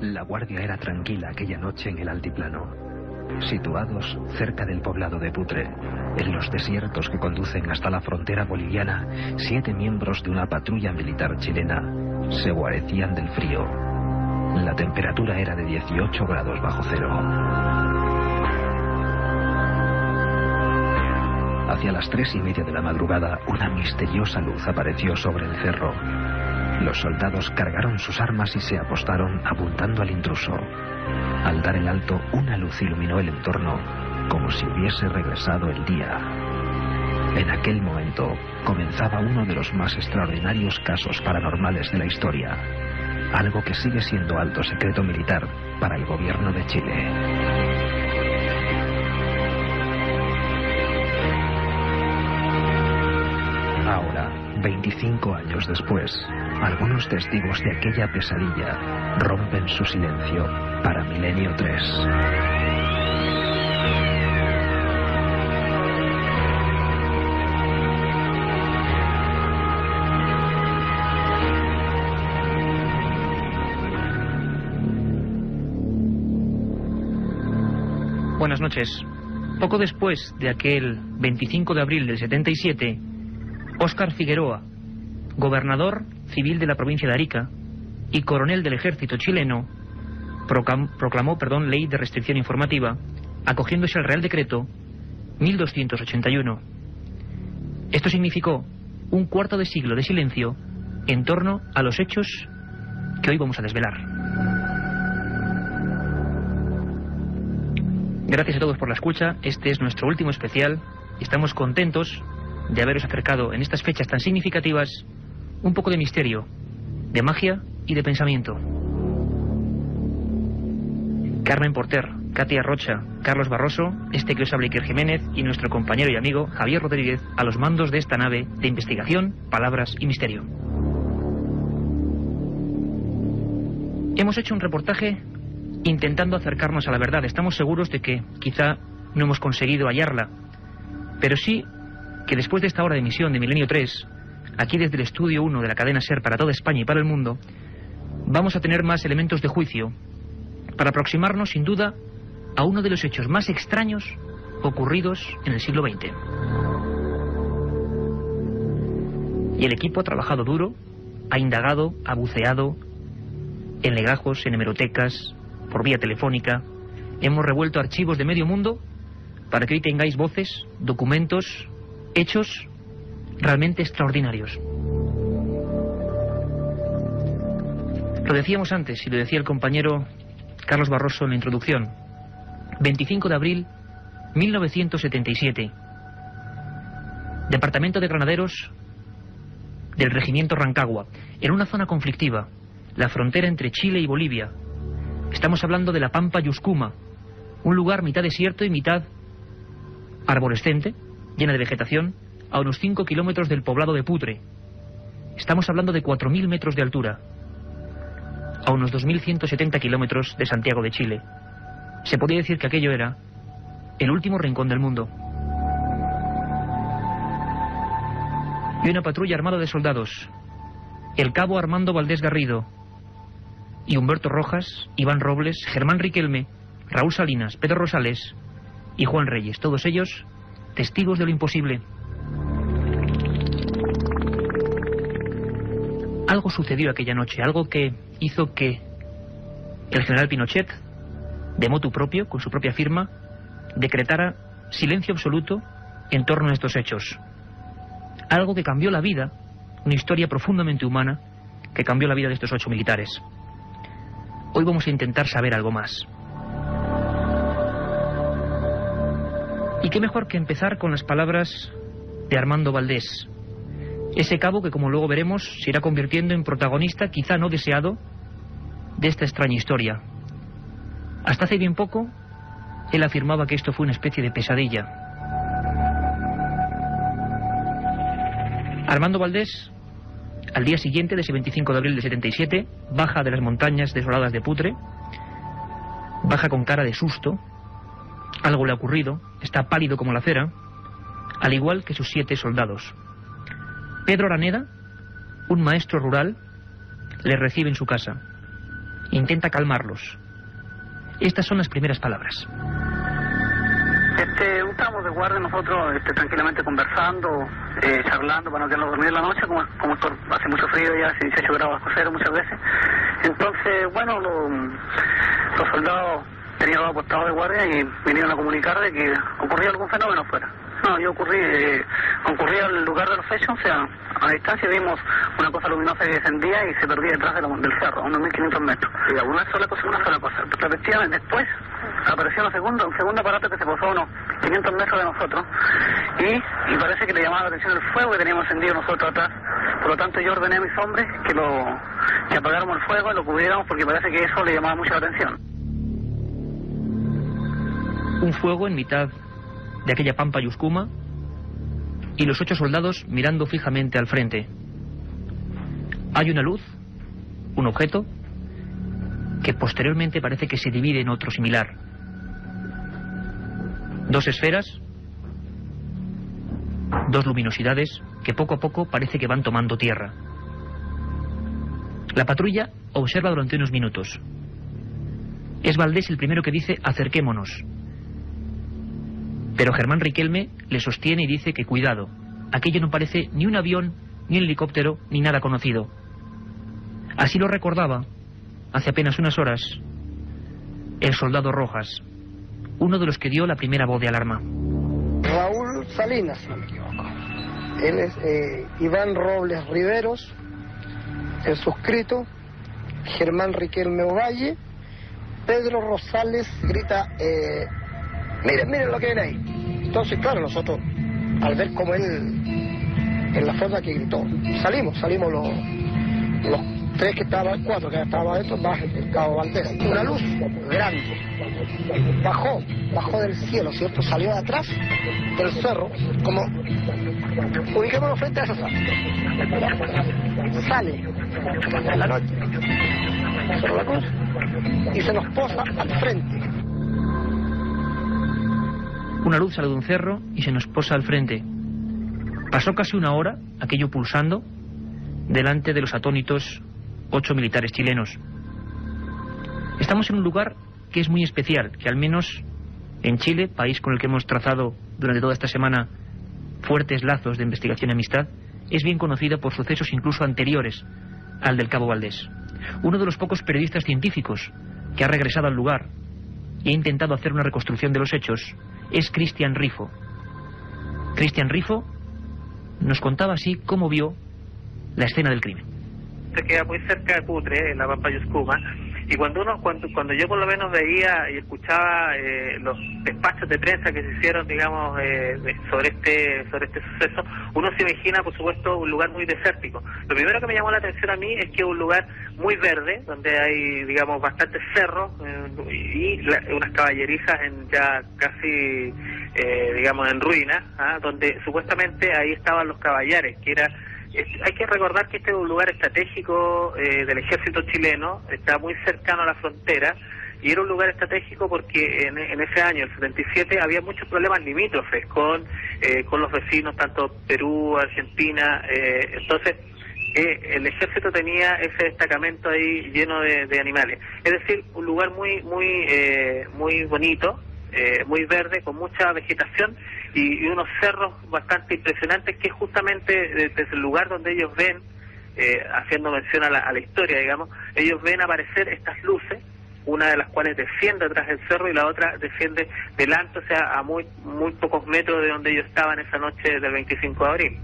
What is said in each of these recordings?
La guardia era tranquila aquella noche en el altiplano. Situados cerca del poblado de Putre, en los desiertos que conducen hasta la frontera boliviana, 7 miembros de una patrulla militar chilena se guarecían del frío. La temperatura era de 18 grados bajo cero. Hacia las 3:30 de la madrugada, una misteriosa luz apareció sobre el cerro. Los soldados cargaron sus armas y se apostaron apuntando al intruso. Al dar el alto, una luz iluminó el entorno como si hubiese regresado el día. En aquel momento comenzaba uno de los más extraordinarios casos paranormales de la historia. Algo que sigue siendo alto secreto militar para el gobierno de Chile. Ahora, 25 años después, algunos testigos de aquella pesadilla rompen su silencio para Milenio 3. Buenas noches. Poco después de aquel 25 de abril del 77, Óscar Figueroa, gobernador civil de la provincia de Arica y coronel del ejército chileno, proclamó ley de restricción informativa, acogiéndose al Real Decreto 1281. Esto significó un cuarto de siglo de silencio en torno a los hechos que hoy vamos a desvelar. Gracias a todos por la escucha. Este es nuestro último especial y estamos contentos de haberos acercado en estas fechas tan significativas un poco de misterio, de magia y de pensamiento. Carmen Porter, Katia Rocha, Carlos Barroso, este que os habla Iker Jiménez y nuestro compañero y amigo Javier Rodríguez a los mandos de esta nave de investigación, palabras y misterio. Hemos hecho un reportaje intentando acercarnos a la verdad. Estamos seguros de que quizá no hemos conseguido hallarla, pero sí que después de esta hora de emisión de Milenio 3, aquí desde el Estudio 1 de la cadena SER para toda España y para el mundo, vamos a tener más elementos de juicio para aproximarnos sin duda a uno de los hechos más extraños ocurridos en el siglo XX. Y el equipo ha trabajado duro, ha indagado, ha buceado en legajos, en hemerotecas, por vía telefónica. Hemos revuelto archivos de medio mundo para que hoy tengáis voces, documentos, hechos realmente extraordinarios. Lo decíamos antes y lo decía el compañero Carlos Barroso en la introducción. 25 de abril 1977. Departamento de Granaderos del Regimiento Rancagua, en una zona conflictiva, la frontera entre Chile y Bolivia. Estamos hablando de la Pampa Yuscuma, un lugar mitad desierto y mitad arborescente, llena de vegetación, a unos 5 kilómetros del poblado de Putre. Estamos hablando de 4.000 metros de altura, a unos 2.170 kilómetros de Santiago de Chile. Se podría decir que aquello era el último rincón del mundo. Y una patrulla armada de soldados, el cabo Armando Valdés Garrido y Humberto Rojas, Iván Robles, Germán Riquelme, Raúl Salinas, Pedro Rosales y Juan Reyes, todos ellos testigos de lo imposible. Algo sucedió aquella noche, algo que hizo que el general Pinochet, de motu propio, con su propia firma, decretara silencio absoluto en torno a estos hechos. Algo que cambió la vida, una historia profundamente humana, que cambió la vida de estos 8 militares. Hoy vamos a intentar saber algo más. Y qué mejor que empezar con las palabras de Armando Valdés, ese cabo que, como luego veremos, se irá convirtiendo en protagonista, quizá no deseado, de esta extraña historia. Hasta hace bien poco, él afirmaba que esto fue una especie de pesadilla. Armando Valdés, al día siguiente de ese 25 de abril de 77, baja de las montañas desoladas de Putre, baja con cara de susto. Algo le ha ocurrido, está pálido como la cera, al igual que sus 7 soldados. Pedro Araneda, un maestro rural, le recibe en su casa Intenta calmarlos. Estas son las primeras palabras. Estamos de guardia nosotros tranquilamente conversando, charlando para no quedarnos dormir en la noche, como hace mucho frío, ya hace 18 grados bajo cero muchas veces. Entonces, bueno, los soldados tenían apostados de guardia y vinieron a comunicar de que ocurría algún fenómeno afuera. No, yo concurrí al lugar de los hechos, o sea, a la distancia vimos una cosa luminosa que descendía y se perdía detrás del cerro, a unos 1500 metros. Y una sola cosa. Efectivamente, después apareció un segundo aparato que se posó a unos 500 metros de nosotros y parece que le llamaba la atención el fuego que teníamos encendido nosotros atrás. Por lo tanto, yo ordené a mis hombres que apagáramos el fuego y lo cubriéramos porque parece que eso le llamaba mucho la atención. Un fuego en mitad de aquella pampa Yuscuma y los 8 soldados mirando fijamente al frente. Hay una luz, un objeto, que posteriormente parece que se divide en otro similar. 2 esferas, 2 luminosidades que poco a poco parece que van tomando tierra. La patrulla observa durante unos minutos. Es Valdés el primero que dice: acerquémonos. Pero Germán Riquelme le sostiene y dice que cuidado, aquello no parece ni un avión, ni un helicóptero, ni nada conocido. Así lo recordaba, hace apenas unas horas, el soldado Rojas, uno de los que dio la primera voz de alarma. Raúl Salinas, si no me equivoco. Él es Iván Robles Riveros, el suscrito, Germán Riquelme Ovalle, Pedro Rosales grita... Miren lo que ven ahí. Entonces, claro, nosotros, al ver como él, en la forma que gritó, salimos los 3 que estaban, 4 que estaban adentro, más el cabo Valdés. Una luz grande. Bajó del cielo, ¿cierto? Salió de atrás del cerro, como, ubiquémonos frente a esa sala. Sale en la noche, sobre la cruz, y se nos posa al frente. Una luz sale de un cerro y se nos posa al frente. Pasó casi una hora, aquello pulsando, delante de los atónitos 8 militares chilenos. Estamos en un lugar que es muy especial, que al menos en Chile, país con el que hemos trazado durante toda esta semana fuertes lazos de investigación y amistad, es bien conocida por sucesos incluso anteriores al del cabo Valdés. Uno de los pocos periodistas científicos que ha regresado al lugar y ha intentado hacer una reconstrucción de los hechos es Cristian Rifo. Cristian Rifo nos contaba así cómo vio la escena del crimen. Se queda muy cerca de Putre, en la pampa Yuscuma, y cuando yo por lo menos veía y escuchaba los despachos de prensa que se hicieron, digamos, sobre este suceso, uno se imagina, por supuesto, un lugar muy desértico. Lo primero que me llamó la atención a mí es que es un lugar muy verde, donde hay, digamos, bastantes cerros y unas caballerizas ya casi, digamos, en ruinas, donde supuestamente ahí estaban los caballares, que era... Hay que recordar que este es un lugar estratégico del ejército chileno, está muy cercano a la frontera, y era un lugar estratégico porque en ese año, el 77, había muchos problemas limítrofes con los vecinos, tanto Perú, Argentina, entonces el ejército tenía ese destacamento ahí lleno de animales. Es decir, un lugar muy bonito, muy verde, con mucha vegetación y unos cerros bastante impresionantes, que es justamente desde el lugar donde ellos ven, haciendo mención a la historia, digamos, ellos ven aparecer estas luces, una de las cuales desciende atrás del cerro y la otra desciende delante, o sea, a muy pocos metros de donde ellos estaban esa noche del 25 de abril.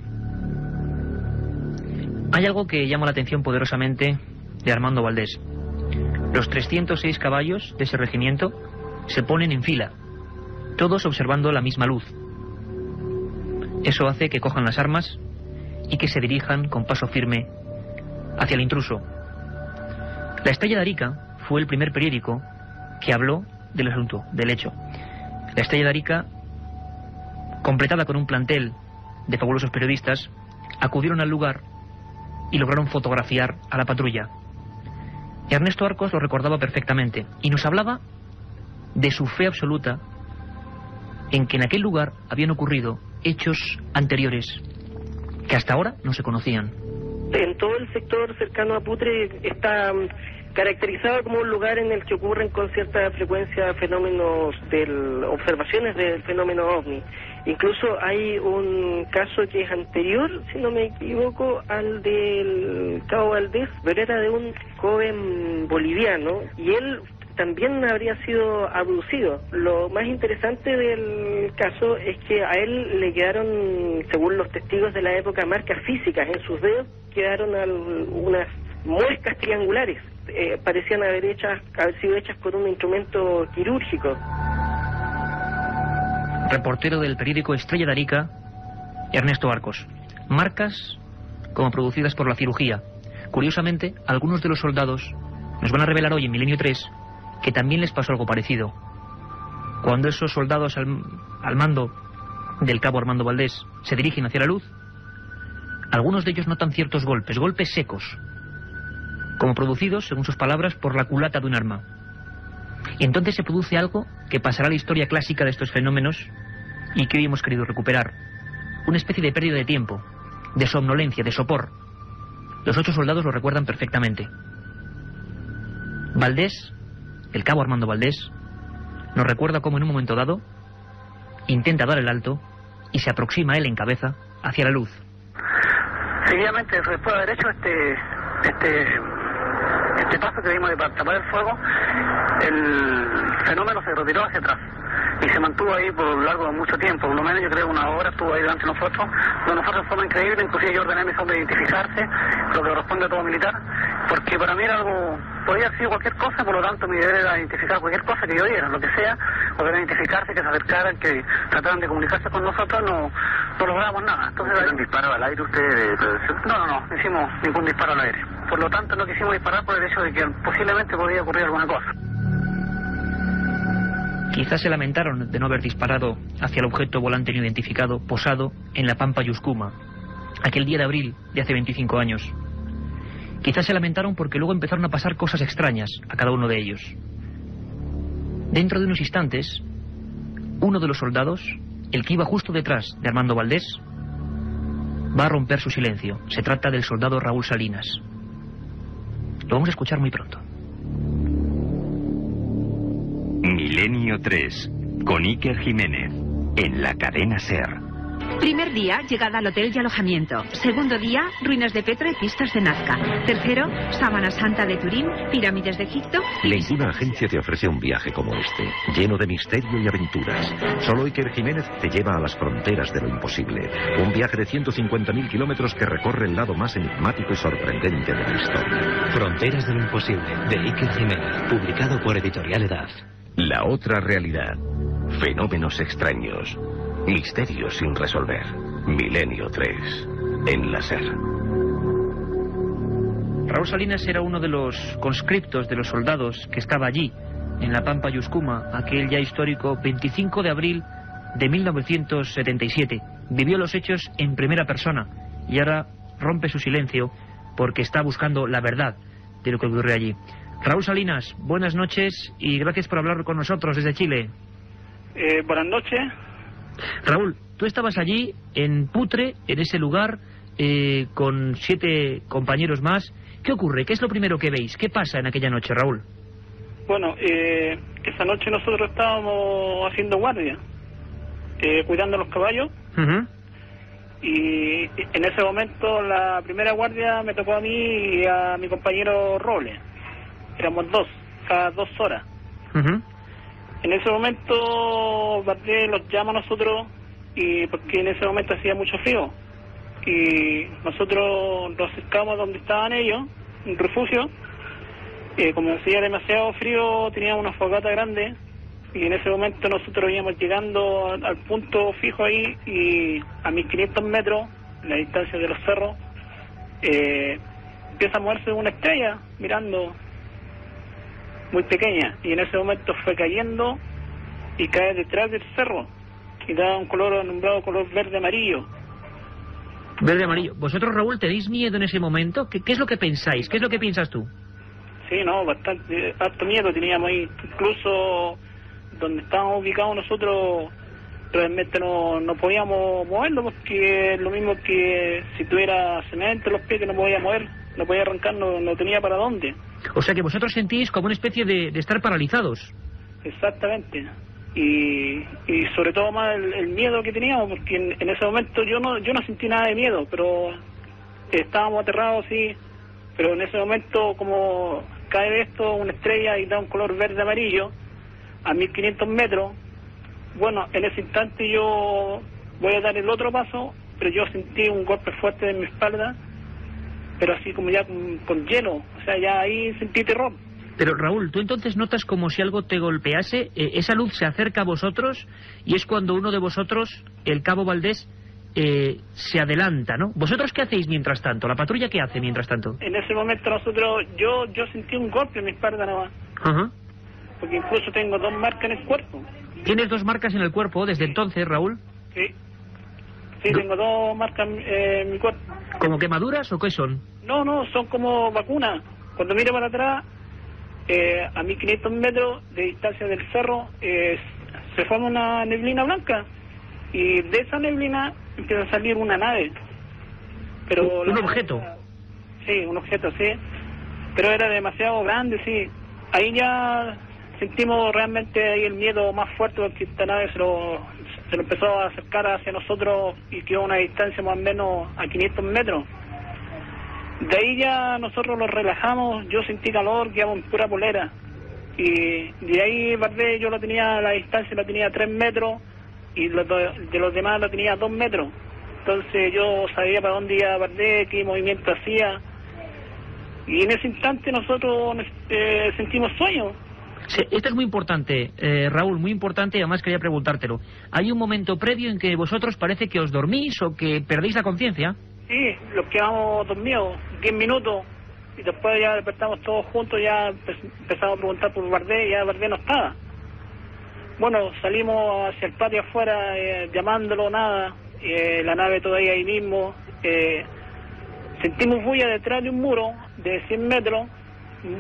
Hay algo que llama la atención poderosamente de Armando Valdés. Los 306 caballos de ese regimiento se ponen en fila, todos observando la misma luz. Eso hace que cojan las armas y que se dirijan con paso firme hacia el intruso. La Estrella de Arica fue el primer periódico que habló del asunto, del hecho. La Estrella de Arica, completada con un plantel de fabulosos periodistas, acudieron al lugar y lograron fotografiar a la patrulla. Ernesto Arcos lo recordaba perfectamente y nos hablaba de su fe absoluta en que en aquel lugar habían ocurrido hechos anteriores que hasta ahora no se conocían. En todo el sector cercano a Putre está caracterizado como un lugar en el que ocurren con cierta frecuencia fenómenos observaciones del fenómeno OVNI. Incluso hay un caso que es anterior, si no me equivoco, al del Cabo Valdés, pero era de un joven boliviano, y él también habría sido abducido. Lo más interesante del caso es que a él le quedaron, según los testigos de la época, marcas físicas en sus dedos, quedaron unas muescas triangulares, parecían haber sido hechas con un instrumento quirúrgico. Reportero del periódico Estrella de Arica, Ernesto Arcos. Marcas como producidas por la cirugía. Curiosamente, algunos de los soldados nos van a revelar hoy en Milenio 3 que también les pasó algo parecido. Cuando esos soldados al mando del cabo Armando Valdés se dirigen hacia la luz, algunos de ellos notan ciertos golpes secos, como producidos, según sus palabras, por la culata de un arma. Y entonces se produce algo que pasará a la historia clásica de estos fenómenos y que hoy hemos querido recuperar. Una especie de pérdida de tiempo, de somnolencia, de sopor. Los 8 soldados lo recuerdan perfectamente. Valdés, el cabo Armando Valdés, nos recuerda cómo en un momento dado intenta dar el alto y se aproxima él en cabeza hacia la luz. Seguidamente, después de haber hecho este paso que vimos de tapar el fuego, el fenómeno se retiró hacia atrás y se mantuvo ahí por lo largo de mucho tiempo, por lo menos yo creo 1 hora estuvo ahí delante de nosotros, de forma increíble. Inclusive yo ordené a mis hombres identificarse, lo que corresponde a todo militar, porque para mí era algo, podía haber sido cualquier cosa, por lo tanto mi deber era identificar cualquier cosa que yo viera, lo que sea, ordené identificarse, que se acercaran, que trataran de comunicarse con nosotros, no logramos nada. Entonces, ¿hicieron disparo al aire ustedes? No hicimos ningún disparo al aire. Por lo tanto no quisimos disparar por el hecho de que posiblemente podía ocurrir alguna cosa. Quizás se lamentaron de no haber disparado hacia el objeto volante no identificado posado en la Pampa Yuscuma, aquel día de abril de hace 25 años. Quizás se lamentaron porque luego empezaron a pasar cosas extrañas a cada uno de ellos. Dentro de unos instantes, uno de los soldados, el que iba justo detrás de Armando Valdés, va a romper su silencio. Se trata del soldado Raúl Salinas. Lo vamos a escuchar muy pronto. Milenio 3, con Iker Jiménez, en la cadena SER. Primer día, llegada al hotel y alojamiento. Segundo día, ruinas de Petra y pistas de Nazca. Tercero, Sábana Santa de Turín, pirámides de Egipto. Ninguna agencia te ofrece un viaje como este, lleno de misterio y aventuras. Solo Iker Jiménez te lleva a las fronteras de lo imposible. Un viaje de 150.000 kilómetros que recorre el lado más enigmático y sorprendente de la historia. Fronteras de lo imposible, de Iker Jiménez, publicado por Editorial Edad. La otra realidad. Fenómenos extraños. Misterios sin resolver. Milenio 3. En la SER. Raúl Salinas era uno de los conscriptos de los soldados que estaba allí, en la Pampa Yuscuma, aquel ya histórico 25 de abril de 1977. Vivió los hechos en primera persona y ahora rompe su silencio porque está buscando la verdad de lo que ocurrió allí. Raúl Salinas, buenas noches y gracias por hablar con nosotros desde Chile. Buenas noches. Raúl, tú estabas allí en Putre, en ese lugar, con 7 compañeros más. ¿Qué ocurre? ¿Qué es lo primero que veis? ¿Qué pasa en aquella noche, Raúl? Bueno, esa noche nosotros estábamos haciendo guardia, cuidando los caballos. Y en ese momento la primera guardia me tocó a mí y a mi compañero Robles. Éramos 2, cada 2 horas. En ese momento Bardet los llama a nosotros y porque en ese momento hacía mucho frío y nosotros nos acercamos donde estaban ellos, un refugio. Como hacía demasiado frío, teníamos una fogata grande y en ese momento nosotros íbamos llegando al punto fijo ahí y a 1500 metros, en la distancia de los cerros, empieza a moverse una estrella mirando, muy pequeña, y en ese momento fue cayendo y cae detrás del cerro y da un color nombrado color verde amarillo. Verde amarillo. ¿Vosotros, Raúl, tenéis miedo en ese momento? ¿Qué es lo que pensáis? ¿Qué es lo que piensas tú? Sí, no, bastante, harto miedo teníamos ahí. Incluso donde estábamos ubicados nosotros realmente no podíamos moverlo, porque es lo mismo que si tuviera cemento en los pies, que no podía mover, no podía arrancar, no tenía para dónde. O sea que vosotros sentís como una especie de estar paralizados. Exactamente. Y sobre todo más el miedo que teníamos, porque en ese momento yo no sentí nada de miedo, pero estábamos aterrados, sí, pero en ese momento, como cae de esto una estrella y da un color verde amarillo a 1500 metros, bueno, en ese instante yo voy a dar el otro paso, pero yo sentí un golpe fuerte en mi espalda, pero así como ya con hielo, o sea, ya ahí sentí terror. Pero Raúl, tú entonces notas como si algo te golpease, esa luz se acerca a vosotros y es cuando uno de vosotros, el cabo Valdés, se adelanta, ¿no? ¿Vosotros qué hacéis mientras tanto? ¿La patrulla qué hace mientras tanto? En ese momento nosotros, yo sentí un golpe en mi espalda nada más. Ajá. Porque incluso tengo 2 marcas en el cuerpo. ¿Tienes 2 marcas en el cuerpo desde entonces, Raúl? Sí. Sí, tengo 2 marcas en mi cuerpo. ¿Como quemaduras o qué son? No, son como vacunas. Cuando miro para atrás, a 1500 metros de distancia del cerro, se forma una neblina blanca. Y de esa neblina empieza a salir una nave. Pero ¿Un objeto? Sí, un objeto, sí. Pero era demasiado grande, sí. Ahí ya sentimos realmente ahí el miedo más fuerte, porque esta nave se lo empezó a acercar hacia nosotros y quedó a una distancia más o menos a 500 metros. De ahí ya nosotros nos relajamos, yo sentí calor, quedamos en pura polera. Y de ahí Valdés, yo lo tenía, la distancia la tenía a 3 metros y de los demás lo tenía a 2 metros. Entonces yo sabía para dónde iba Valdés, qué movimiento hacía. Y en ese instante nosotros sentimos sueño. Sí, esto es muy importante, Raúl, muy importante, y además quería preguntártelo. ¿Hay un momento previo en que vosotros parece que os dormís o que perdéis la conciencia? Sí, los quedamos dormidos 10 minutos y después ya despertamos todos juntos, ya empezamos a preguntar por Valdés y ya Valdés no estaba. Bueno, salimos hacia el patio afuera llamándolo, nada, la nave todavía ahí mismo. Sentimos bulla detrás de un muro de 100 metros, el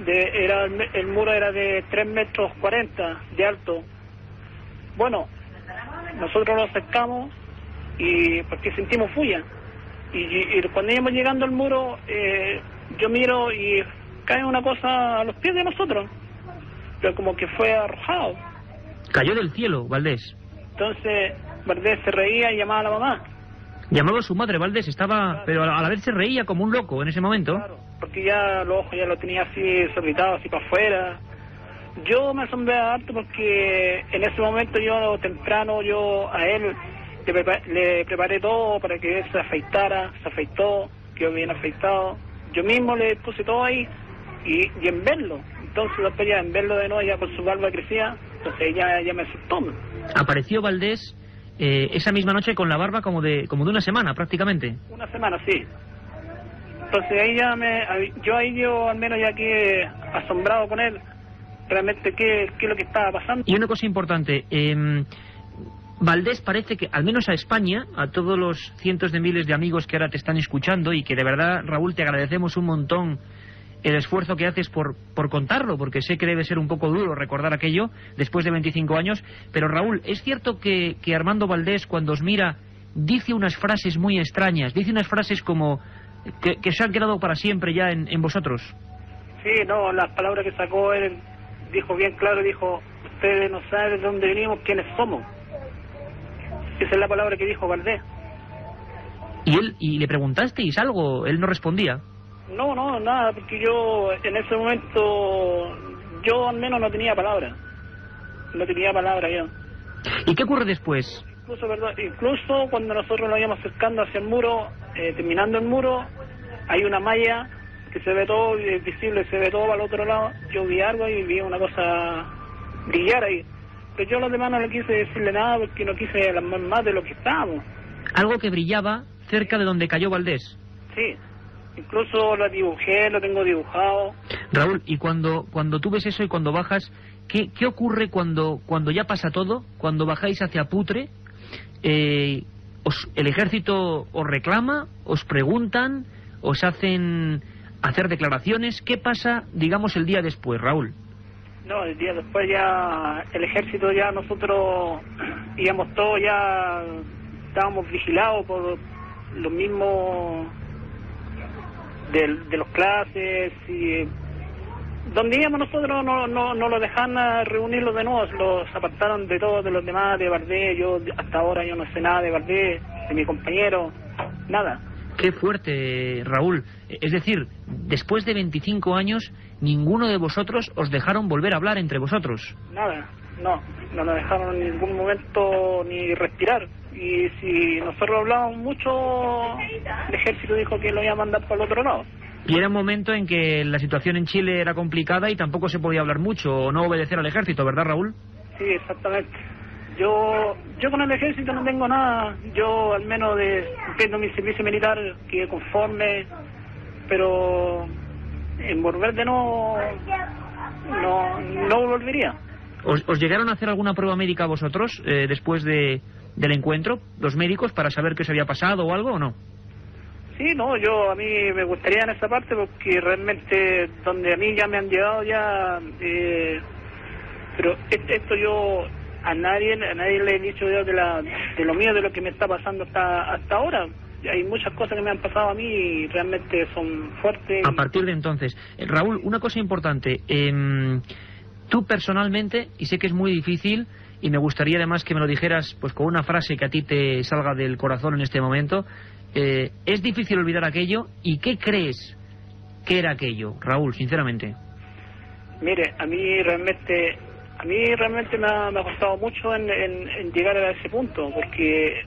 muro era de 3 metros 40 de alto. Bueno, nosotros lo acercamos y porque sentimos bulla. Y cuando íbamos llegando al muro, yo miro y cae una cosa a los pies de nosotros, pero como que fue arrojado. Cayó del cielo, Valdés. Entonces Valdés se reía y llamaba a la mamá. Llamaba a su madre, Valdés, estaba, claro, pero a la vez se reía como un loco en ese momento. Claro, porque ya los ojos ya lo tenía así desorbitados, así para afuera. Yo me asombré harto porque en ese momento yo temprano, a él le preparé todo para que él se afeitara, se afeitó, quedó bien afeitado. Yo mismo le puse todo ahí y en verlo. Entonces después ya en verlo de nuevo, ya con su barba crecía, entonces ya me asustó. Apareció Valdés esa misma noche con la barba como de una semana prácticamente. Una semana, sí. Entonces ahí yo al menos ya quedé asombrado con él, realmente qué es lo que estaba pasando. Y una cosa importante, Valdés parece que, al menos a España, a todos los cientos de miles de amigos que ahora te están escuchando y que de verdad, Raúl, te agradecemos un montón el esfuerzo que haces por contarlo, porque sé que debe ser un poco duro recordar aquello después de 25 años, pero Raúl, ¿es cierto que Armando Valdés, cuando os mira, dice unas frases muy extrañas, dice unas frases como que se han quedado para siempre ya en vosotros? Sí, no, las palabras que sacó él, dijo bien claro, dijo, ustedes no saben de dónde venimos, quiénes somos. Esa es la palabra que dijo Valdés. ¿Y le preguntasteis algo? Él no respondía. No, nada, porque yo en ese momento, yo al menos no tenía palabra. No tenía palabra yo. ¿Y qué ocurre después? Incluso cuando nosotros nos íbamos acercando hacia el muro, terminando el muro, hay una malla que se ve todo, es visible, se ve todo para el otro lado. Yo vi algo y vi una cosa brillar ahí. Pero yo a los demás no le quise decirle nada porque no quise alarmar más de lo que estábamos. Algo que brillaba cerca de donde cayó Valdés. Sí, incluso lo dibujé, lo tengo dibujado. Raúl, y cuando tú ves eso y cuando bajas, ¿qué ocurre cuando ya pasa todo? Cuando bajáis hacia Putre, el ejército os reclama, os preguntan, os hacen hacer declaraciones. ¿Qué pasa, digamos, el día después, Raúl? No, el día después ya el ejército, ya nosotros íbamos todos, ya estábamos vigilados por los mismos de los clases, y donde íbamos nosotros no lo dejaban reunirlos de nuevo, los apartaron de todos, de los demás, de Valdés. Yo hasta ahora yo no sé nada de Valdés, de mi compañero, nada. Qué fuerte, Raúl. Es decir, después de 25 años, ninguno de vosotros os dejaron volver a hablar entre vosotros. Nada, no nos dejaron en ningún momento ni respirar. Y si nosotros hablábamos mucho, el ejército dijo que lo iba a mandar para el otro lado. Y era un momento en que la situación en Chile era complicada y tampoco se podía hablar mucho o no obedecer al ejército, ¿verdad, Raúl? Sí, exactamente. Yo con el ejército no tengo nada. Yo al menos cumpliendo mi servicio militar, quedé conforme, pero en volver de nuevo no volvería. ¿Os llegaron a hacer alguna prueba médica vosotros después del encuentro, los médicos, para saber qué os había pasado o algo o no? Sí, no, a mí me gustaría en esa parte, porque realmente donde a mí ya me han llevado ya, pero esto yo a nadie le he dicho yo de lo mío, de lo que me está pasando hasta ahora. Hay muchas cosas que me han pasado a mí y realmente son fuertes. A partir de entonces, Raúl, una cosa importante, tú personalmente, y sé que es muy difícil, y me gustaría además que me lo dijeras pues con una frase que a ti te salga del corazón en este momento, ¿es difícil olvidar aquello? ¿Y qué crees que era aquello, Raúl, sinceramente? Mire, a mí realmente me ha costado mucho en llegar a ese punto, porque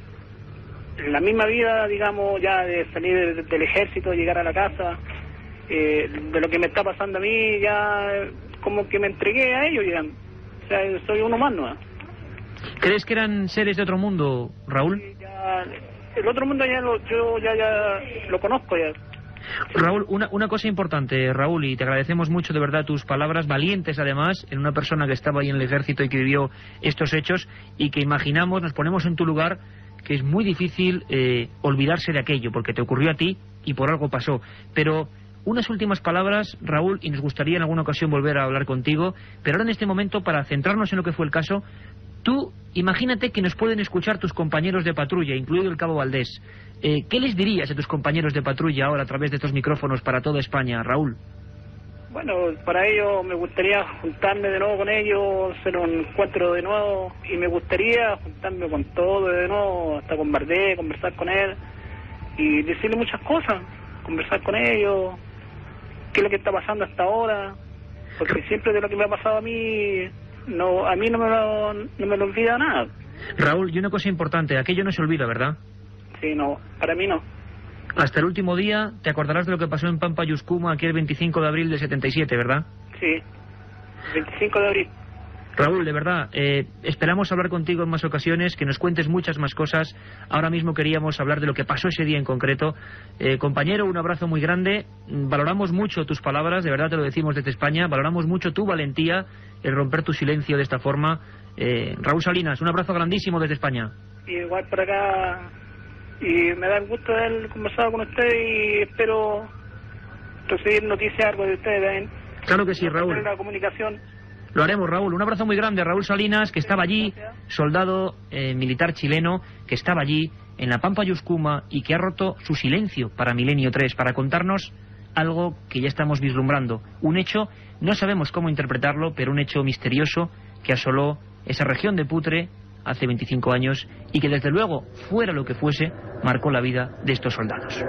en la misma vida, digamos, ya de salir del ejército, llegar a la casa, de lo que me está pasando a mí, ya como que me entregué a ellos, digamos. O sea, soy uno más, ¿no? ¿Crees que eran seres de otro mundo, Raúl? Sí, el otro mundo yo ya lo conozco ya. Raúl, una cosa importante, Raúl, y te agradecemos mucho de verdad tus palabras, valientes además, en una persona que estaba ahí en el ejército y que vivió estos hechos, y que imaginamos, nos ponemos en tu lugar, que es muy difícil olvidarse de aquello, porque te ocurrió a ti y por algo pasó. Pero unas últimas palabras, Raúl, y nos gustaría en alguna ocasión volver a hablar contigo, pero ahora en este momento, para centrarnos en lo que fue el caso, tú imagínate que nos pueden escuchar tus compañeros de patrulla, incluido el cabo Valdés. ¿Qué les dirías a tus compañeros de patrulla ahora a través de estos micrófonos para toda España, Raúl? Bueno, para ello me gustaría juntarme de nuevo con ellos, hacer un encuentro de nuevo, y me gustaría juntarme con todo de nuevo, hasta con Valdés, conversar con él y decirle muchas cosas, conversar con ellos, qué es lo que está pasando hasta ahora, porque siempre de lo que me ha pasado a mí no me lo olvida nada. Raúl, y una cosa importante, aquello no se olvida, ¿verdad? Sí, no, para mí no. Hasta el último día te acordarás de lo que pasó en Pampa Yuscuma aquel 25 de abril del 77, ¿verdad? Sí, 25 de abril. Raúl, de verdad, esperamos hablar contigo en más ocasiones, que nos cuentes muchas más cosas. Ahora mismo queríamos hablar de lo que pasó ese día en concreto. Compañero, un abrazo muy grande. Valoramos mucho tus palabras, de verdad te lo decimos desde España. Valoramos mucho tu valentía, el romper tu silencio de esta forma. Raúl Salinas, un abrazo grandísimo desde España. Igual por acá, y me da el gusto de haber conversado con usted, y espero recibir noticias, algo de ustedes también. Claro que sí, Raúl. La comunicación. Lo haremos, Raúl. Un abrazo muy grande a Raúl Salinas, que estaba allí, soldado militar chileno, que estaba allí en la Pampa Yuscuma y que ha roto su silencio para Milenio 3, para contarnos algo que ya estamos vislumbrando. Un hecho, no sabemos cómo interpretarlo, pero un hecho misterioso que asoló esa región de Putre hace 25 años y que desde luego, fuera lo que fuese, marcó la vida de estos soldados.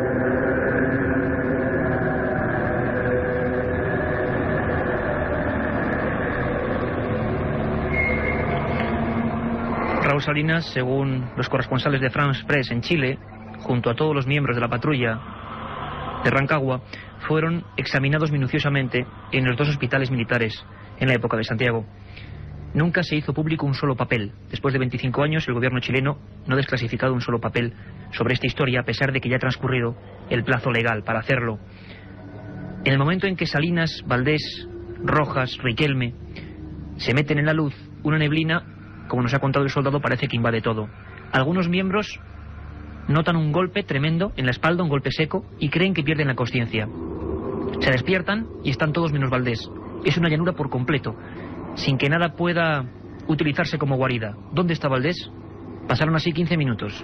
Raúl Salinas, según los corresponsales de France Press en Chile, junto a todos los miembros de la patrulla de Rancagua, fueron examinados minuciosamente en los dos hospitales militares en la época de Santiago. Nunca se hizo público un solo papel. Después de 25 años, el gobierno chileno no ha desclasificado un solo papel sobre esta historia, a pesar de que ya ha transcurrido el plazo legal para hacerlo. En el momento en que Salinas, Valdés, Rojas, Riquelme se meten en la luz, una neblina, como nos ha contado el soldado, parece que invade todo. Algunos miembros notan un golpe tremendo en la espalda, un golpe seco, y creen que pierden la consciencia. Se despiertan y están todos menos Valdés. Es una llanura por completo. sin que nada pueda utilizarse como guarida. ¿Dónde está Valdés? Pasaron así 15 minutos.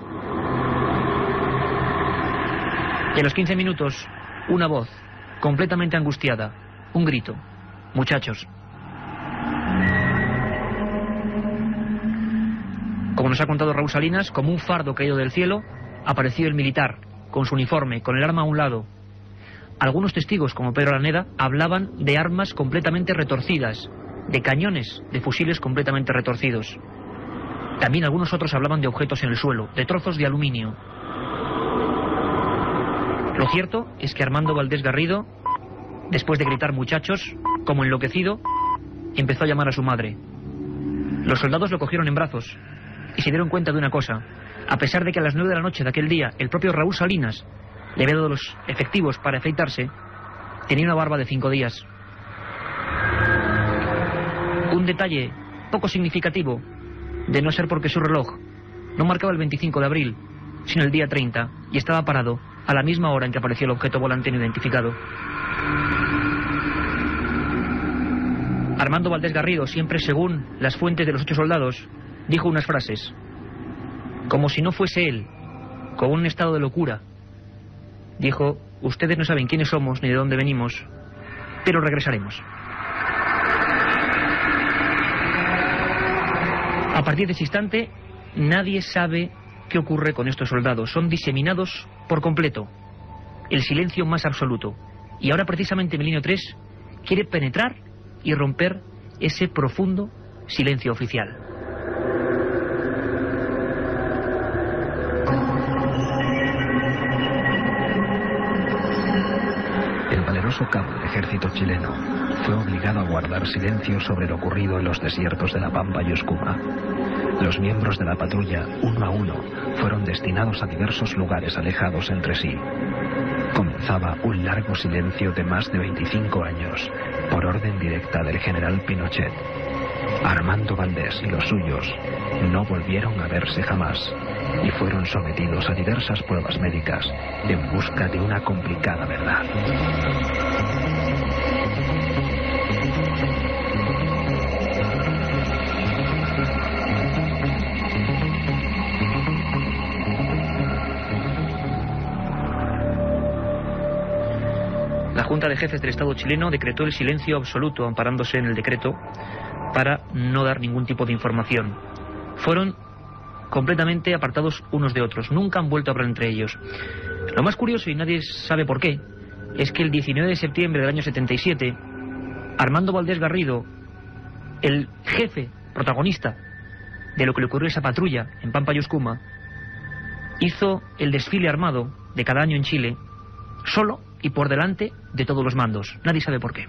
Y a los 15 minutos, una voz, completamente angustiada, un grito. Muchachos. Como nos ha contado Raúl Salinas, como un fardo caído del cielo, apareció el militar, con su uniforme, con el arma a un lado. Algunos testigos, como Pedro Araneda, hablaban de armas completamente retorcidas, de cañones, de fusiles completamente retorcidos. También algunos otros hablaban de objetos en el suelo, de trozos de aluminio. Lo cierto es que Armando Valdés Garrido, después de gritar muchachos, como enloquecido, empezó a llamar a su madre. Los soldados lo cogieron en brazos y se dieron cuenta de una cosa. A pesar de que a las 9 de la noche de aquel día el propio Raúl Salinas le había dado los efectivos para afeitarse, tenía una barba de 5 días. Un detalle poco significativo, de no ser porque su reloj no marcaba el 25 de abril, sino el día 30, y estaba parado a la misma hora en que apareció el objeto volante no identificado. Armando Valdés Garrido, siempre según las fuentes de los 8 soldados, dijo unas frases, como si no fuese él, con un estado de locura. Dijo: ustedes no saben quiénes somos ni de dónde venimos, pero regresaremos. A partir de ese instante, nadie sabe qué ocurre con estos soldados. Son diseminados por completo. El silencio más absoluto. Y ahora precisamente Milenio 3 quiere penetrar y romper ese profundo silencio oficial. El valeroso cabo del ejército chileno fue obligado a guardar silencio sobre lo ocurrido en los desiertos de la Pampa y Uscuma. Los miembros de la patrulla, uno a uno, fueron destinados a diversos lugares alejados entre sí. Comenzaba un largo silencio de más de 25 años, por orden directa del general Pinochet. Armando Valdés y los suyos no volvieron a verse jamás y fueron sometidos a diversas pruebas médicas en busca de una complicada verdad. La Junta de Jefes del Estado chileno decretó el silencio absoluto, amparándose en el decreto, para no dar ningún tipo de información. Fueron completamente apartados unos de otros, nunca han vuelto a hablar entre ellos. Lo más curioso, y nadie sabe por qué, es que el 19 de septiembre del año 77, Armando Valdés Garrido, el jefe protagonista de lo que le ocurrió a esa patrulla en Pampa y Uscuma, hizo el desfile armado de cada año en Chile, solo y por delante de todos los mandos. Nadie sabe por qué.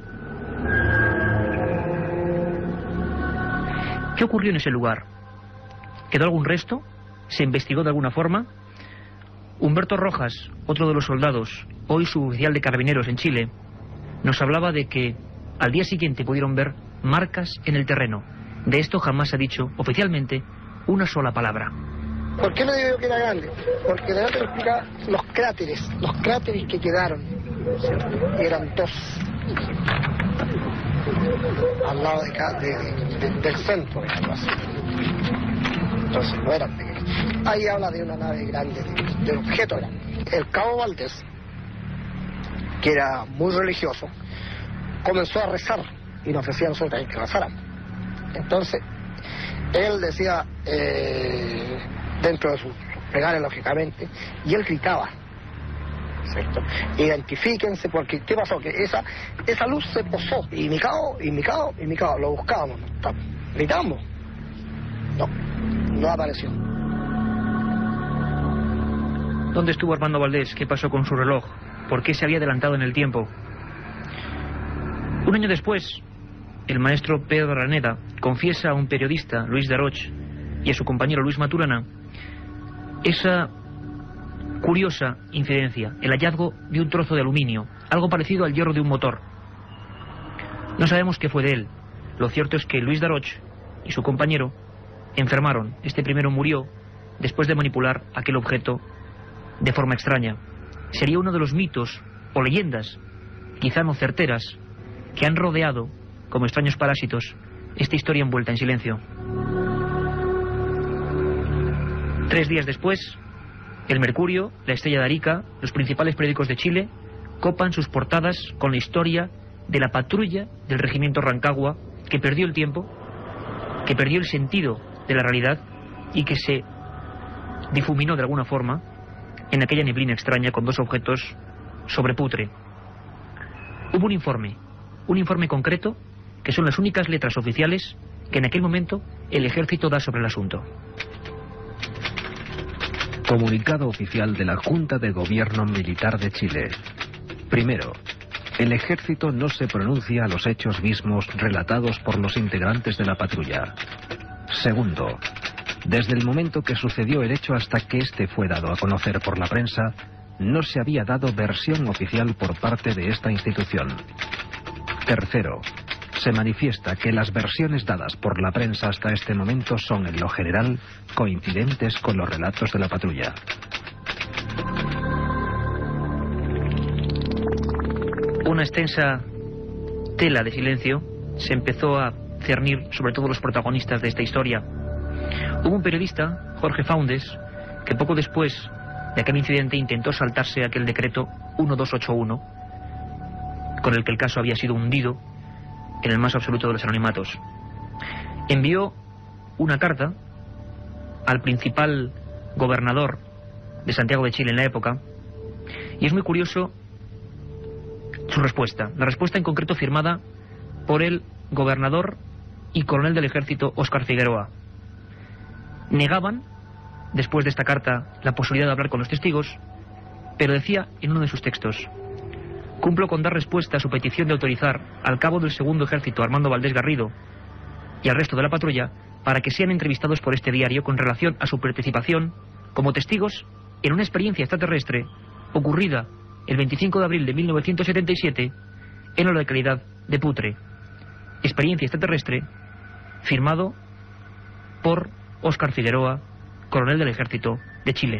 ¿Qué ocurrió en ese lugar? ¿Quedó algún resto? ¿Se investigó de alguna forma? Humberto Rojas, otro de los soldados, hoy suboficial de Carabineros en Chile, nos hablaba de que al día siguiente pudieron ver marcas en el terreno. De esto jamás se ha dicho oficialmente una sola palabra. ¿Por qué no digo yo que era grande? Porque de te explica los cráteres que quedaron, ¿cierto? Y eran 2 al lado del centro, digamos así. Entonces no eran pequeños. Ahí habla de una nave grande, de un objeto grande. El cabo Valdés, que era muy religioso, comenzó a rezar y nos ofrecía a nosotros también que rezáramos. Entonces él decía, dentro de sus plegarias lógicamente, y él gritaba, ¿cierto? Identifíquense, porque ¿qué pasó? Que esa luz se posó, y mi cabo, lo buscábamos, gritamos, no apareció. ¿Dónde estuvo Armando Valdés? ¿Qué pasó con su reloj? ¿Por qué se había adelantado en el tiempo? Un año después, el maestro Pedro Araneda confiesa a un periodista, Luis Daroch, y a su compañero Luis Maturana, esa curiosa incidencia, el hallazgo de un trozo de aluminio, algo parecido al hierro de un motor. No sabemos qué fue de él. Lo cierto es que Luis Daroch y su compañero enfermaron. Este primero murió después de manipular aquel objeto de forma extraña. Sería uno de los mitos o leyendas, quizá no certeras, que han rodeado, como extraños parásitos, esta historia envuelta en silencio. 3 días después, el Mercurio, la Estrella de Arica, los principales periódicos de Chile copan sus portadas con la historia de la patrulla del regimiento Rancagua que perdió el tiempo, que perdió el sentido de la realidad y que se difuminó de alguna forma en aquella neblina extraña con 2 objetos sobre Putre. Hubo un informe concreto, que son las únicas letras oficiales que en aquel momento el ejército da sobre el asunto. Comunicado oficial de la Junta de Gobierno Militar de Chile. Primero, el ejército no se pronuncia a los hechos mismos relatados por los integrantes de la patrulla. Segundo, desde el momento que sucedió el hecho hasta que este fue dado a conocer por la prensa, no se había dado versión oficial por parte de esta institución. Tercero, se manifiesta que las versiones dadas por la prensa hasta este momento son, en lo general, coincidentes con los relatos de la patrulla. Una extensa tela de silencio se empezó a cernir sobre todos los protagonistas de esta historia. Hubo un periodista, Jorge Faundes, que poco después de aquel incidente intentó saltarse aquel decreto 1281, con el que el caso había sido hundido en el más absoluto de los anonimatos. Envió una carta al principal gobernador de Santiago de Chile en la época, y es muy curioso su respuesta. La respuesta en concreto firmada por el gobernador y coronel del ejército Óscar Figueroa. Negaban, después de esta carta, la posibilidad de hablar con los testigos, pero decía en uno de sus textos: cumplo con dar respuesta a su petición de autorizar al cabo del segundo ejército Armando Valdés Garrido y al resto de la patrulla para que sean entrevistados por este diario con relación a su participación como testigos en una experiencia extraterrestre ocurrida el 25 de abril de 1977 en la localidad de Putre. Experiencia extraterrestre firmado por Óscar Figueroa, coronel del ejército de Chile.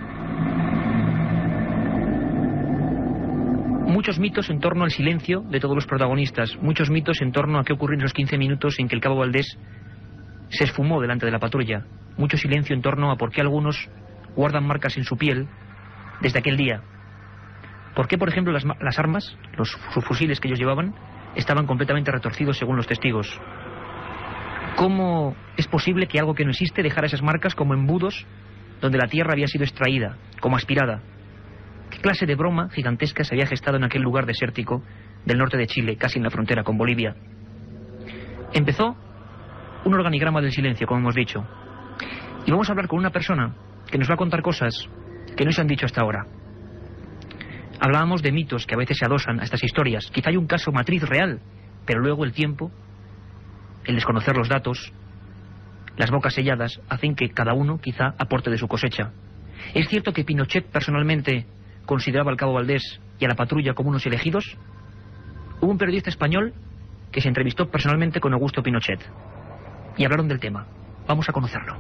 Muchos mitos en torno al silencio de todos los protagonistas, muchos mitos en torno a qué ocurrió en los 15 minutos en que el cabo Valdés se esfumó delante de la patrulla, mucho silencio en torno a por qué algunos guardan marcas en su piel desde aquel día. ¿Por qué, por ejemplo, las armas, los fusiles que ellos llevaban, estaban completamente retorcidos según los testigos? ¿Cómo es posible que algo que no existe dejara esas marcas como embudos donde la tierra había sido extraída, como aspirada? ¿Qué clase de broma gigantesca se había gestado en aquel lugar desértico del norte de Chile, casi en la frontera con Bolivia? Empezó un organigrama del silencio, como hemos dicho. Y vamos a hablar con una persona que nos va a contar cosas que no se han dicho hasta ahora. Hablábamos de mitos que a veces se adosan a estas historias. Quizá hay un caso matriz real, pero luego el tiempo, el desconocer los datos, las bocas selladas, hacen que cada uno quizá aporte de su cosecha. ¿Es cierto que Pinochet personalmente consideraba al cabo Valdés y a la patrulla como unos elegidos? Hubo un periodista español que se entrevistó personalmente con Augusto Pinochet y hablaron del tema. Vamos a conocerlo.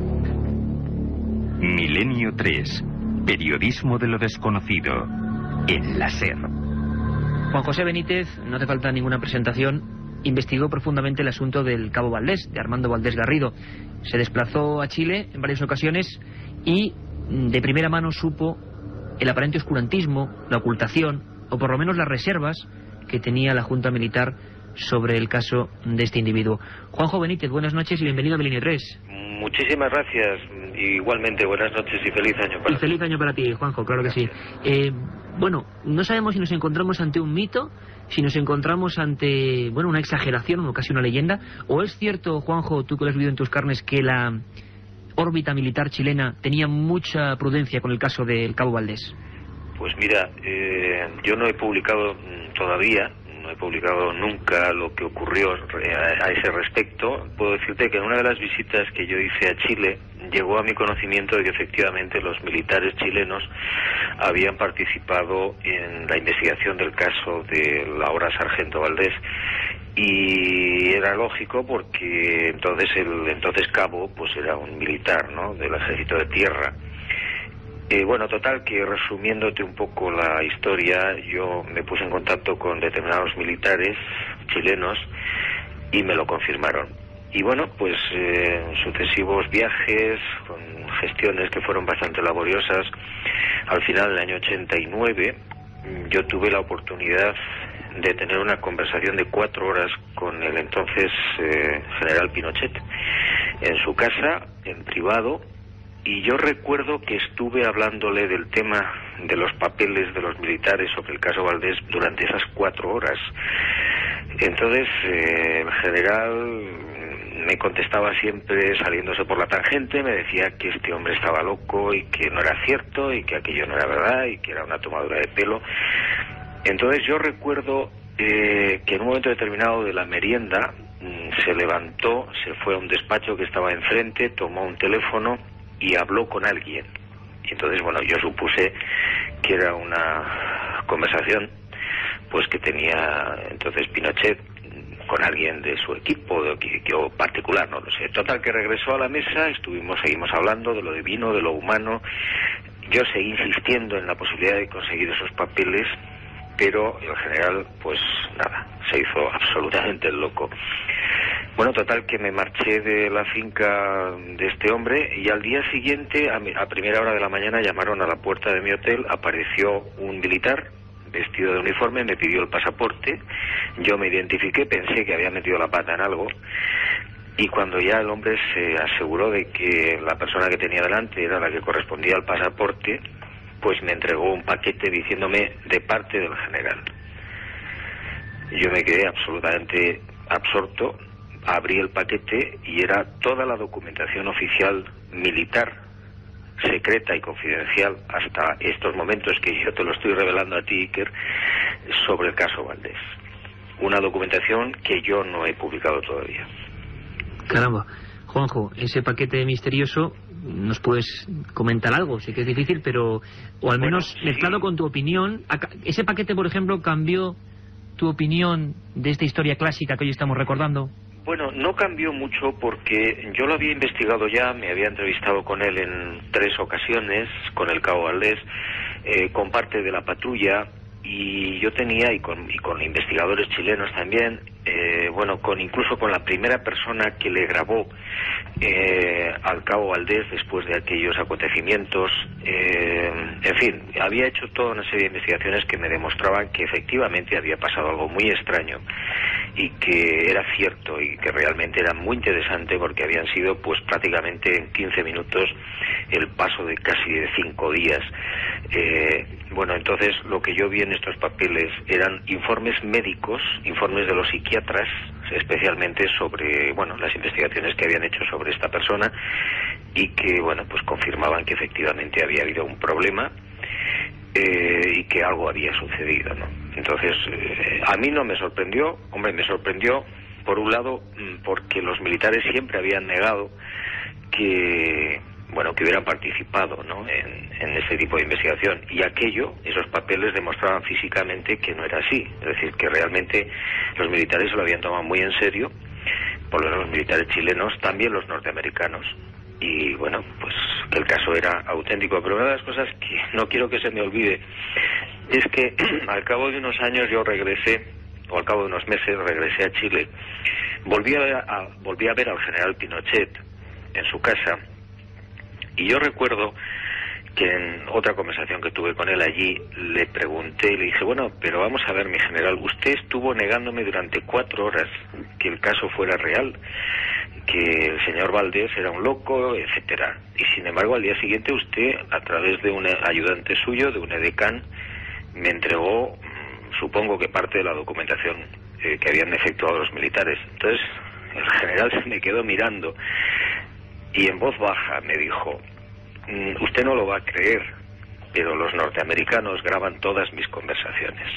Milenio 3. Periodismo de lo desconocido. En la SER. Juan José Benítez, no hace falta ninguna presentación, investigó profundamente el asunto del cabo Valdés, de Armando Valdés Garrido. Se desplazó a Chile en varias ocasiones y de primera mano supo el aparente oscurantismo, la ocultación, o por lo menos las reservas que tenía la Junta Militar sobre el caso de este individuo. Juanjo Benítez, buenas noches y bienvenido a Milenio 3. Muchísimas gracias, igualmente buenas noches y feliz año para ti. Y feliz año para ti, Juanjo, claro que sí. Bueno, no sabemos si nos encontramos ante un mito, si nos encontramos ante, bueno, una exageración o casi una leyenda, o es cierto, Juanjo, tú que lo has vivido en tus carnes, que la órbita militar chilena tenía mucha prudencia con el caso del cabo Valdés. Pues mira, yo no he publicado todavía, no he publicado nunca lo que ocurrió a ese respecto. Puedo decirte que en una de las visitas que yo hice a Chile llegó a mi conocimiento de que efectivamente los militares chilenos habían participado en la investigación del caso del ahora sargento Valdés, y era lógico porque entonces el entonces cabo pues era un militar, ¿no?, del ejército de tierra. Bueno, total, que resumiéndote un poco la historia, yo me puse en contacto con determinados militares chilenos y me lo confirmaron. Y bueno, pues sucesivos viajes, con gestiones que fueron bastante laboriosas, al final del año 89 yo tuve la oportunidad de tener una conversación de 4 horas con el entonces general Pinochet en su casa, en privado, y yo recuerdo que estuve hablándole del tema de los papeles de los militares sobre el caso Valdés durante esas 4 horas. Entonces el general me contestaba siempre saliéndose por la tangente, me decía que este hombre estaba loco y que no era cierto y que aquello no era verdad y que era una tomadura de pelo. Entonces yo recuerdo que en un momento determinado de la merienda se levantó, se fue a un despacho que estaba enfrente, tomó un teléfono y habló con alguien. Y entonces, bueno, yo supuse que era una conversación pues que tenía entonces Pinochet con alguien de su equipo o particular, no lo sé. Total, que regresó a la mesa, seguimos hablando de lo divino, de lo humano. Yo seguí insistiendo en la posibilidad de conseguir esos papeles, pero el general, pues nada, se hizo absolutamente el loco. Bueno, total, que me marché de la finca de este hombre y al día siguiente, a primera hora de la mañana, llamaron a la puerta de mi hotel, apareció un militar vestido de uniforme, me pidió el pasaporte, yo me identifiqué, pensé que había metido la pata en algo, y cuando ya el hombre se aseguró de que la persona que tenía delante era la que correspondía al pasaporte, pues me entregó un paquete diciéndome de parte del general. Yo me quedé absolutamente absorto, abrí el paquete y era toda la documentación oficial militar, secreta y confidencial hasta estos momentos que yo te lo estoy revelando a ti, Iker, sobre el caso Valdés. Una documentación que yo no he publicado todavía. Caramba. Juanjo, ese paquete misterioso, ¿nos puedes comentar algo? Sé que es difícil, pero... o al menos mezclado con tu opinión. ¿Ese paquete, por ejemplo, cambió tu opinión de esta historia clásica que hoy estamos recordando? Bueno, no cambió mucho porque yo lo había investigado ya, me había entrevistado con él en 3 ocasiones, con el cabo Valdés, con parte de la patrulla, y yo tenía, y con investigadores chilenos también, incluso con la primera persona que le grabó al cabo Valdés después de aquellos acontecimientos, en fin, había hecho toda una serie de investigaciones que me demostraban que efectivamente había pasado algo muy extraño y que era cierto y que realmente era muy interesante porque habían sido pues prácticamente en 15 minutos el paso de casi de 5 días. Entonces lo que yo vi en estos papeles eran informes médicos, informes de los psiquiatras, especialmente sobre las investigaciones que habían hecho sobre esta persona y que pues confirmaban que efectivamente había habido un problema y que algo había sucedido, ¿no? Entonces a mí no me sorprendió, me sorprendió por un lado porque los militares siempre habían negado que hubieran participado, ¿no?, en ese tipo de investigación, y esos papeles demostraban físicamente que no era así, es decir, que realmente los militares se lo habían tomado muy en serio, por lo menos los militares chilenos, también los norteamericanos, y que el caso era auténtico. Pero una de las cosas que no quiero que se me olvide es que al cabo de unos años yo regresé, o al cabo de unos meses regresé a Chile, volví a ver al general Pinochet en su casa. Y yo recuerdo que en otra conversación que tuve con él allí, le pregunté y le dije, pero vamos a ver, mi general, usted estuvo negándome durante 4 horas que el caso fuera real, que el señor Valdés era un loco, etcétera. Y sin embargo, al día siguiente usted, a través de un ayudante suyo, de un edecán, me entregó, supongo que parte de la documentación que habían efectuado los militares. Entonces, el general se me quedó mirando y en voz baja me dijo, usted no lo va a creer, pero los norteamericanos graban todas mis conversaciones.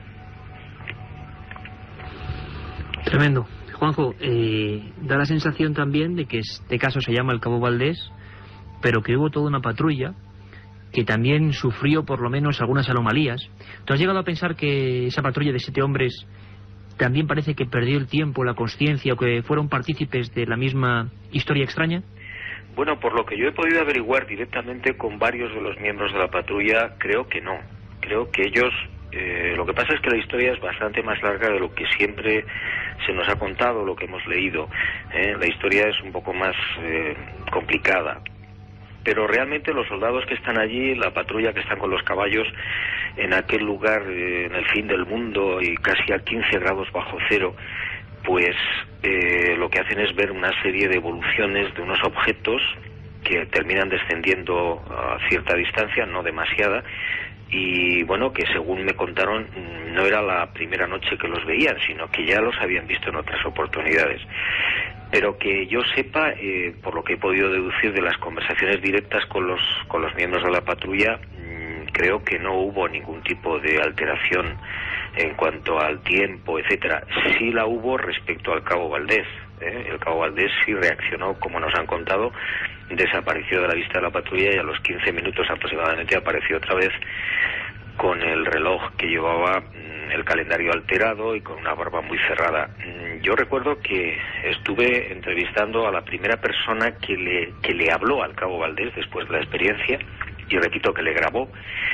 Tremendo. Juanjo, da la sensación también de que este caso se llama el cabo Valdés, pero que hubo toda una patrulla que también sufrió por lo menos algunas anomalías. ¿Tú has llegado a pensar que esa patrulla de 7 hombres también parece que perdió el tiempo, la consciencia, o que fueron partícipes de la misma historia extraña? Bueno, por lo que yo he podido averiguar directamente con varios de los miembros de la patrulla, creo que no. Creo que ellos Lo que pasa es que la historia es bastante más larga de lo que siempre se nos ha contado, lo que hemos leído. La historia es un poco más complicada. Pero realmente los soldados que están allí, la patrulla que están con los caballos en aquel lugar, en el fin del mundo y casi a 15 grados bajo cero, pues lo que hacen es ver una serie de evoluciones de unos objetos que terminan descendiendo a cierta distancia, no demasiada, y bueno, que según me contaron no era la primera noche que los veían, sino que ya los habían visto en otras oportunidades. Pero que yo sepa, por lo que he podido deducir de las conversaciones directas con los miembros de la patrulla, creo que no hubo ningún tipo de alteración en cuanto al tiempo, etcétera. Sí la hubo respecto al Cabo Valdés. El Cabo Valdés sí reaccionó, como nos han contado, desapareció de la vista de la patrulla y a los 15 minutos aproximadamente apareció otra vez con el reloj que llevaba, el calendario alterado y con una barba muy cerrada. Yo recuerdo que estuve entrevistando a la primera persona que le habló al Cabo Valdés después de la experiencia, y repito que le grabó,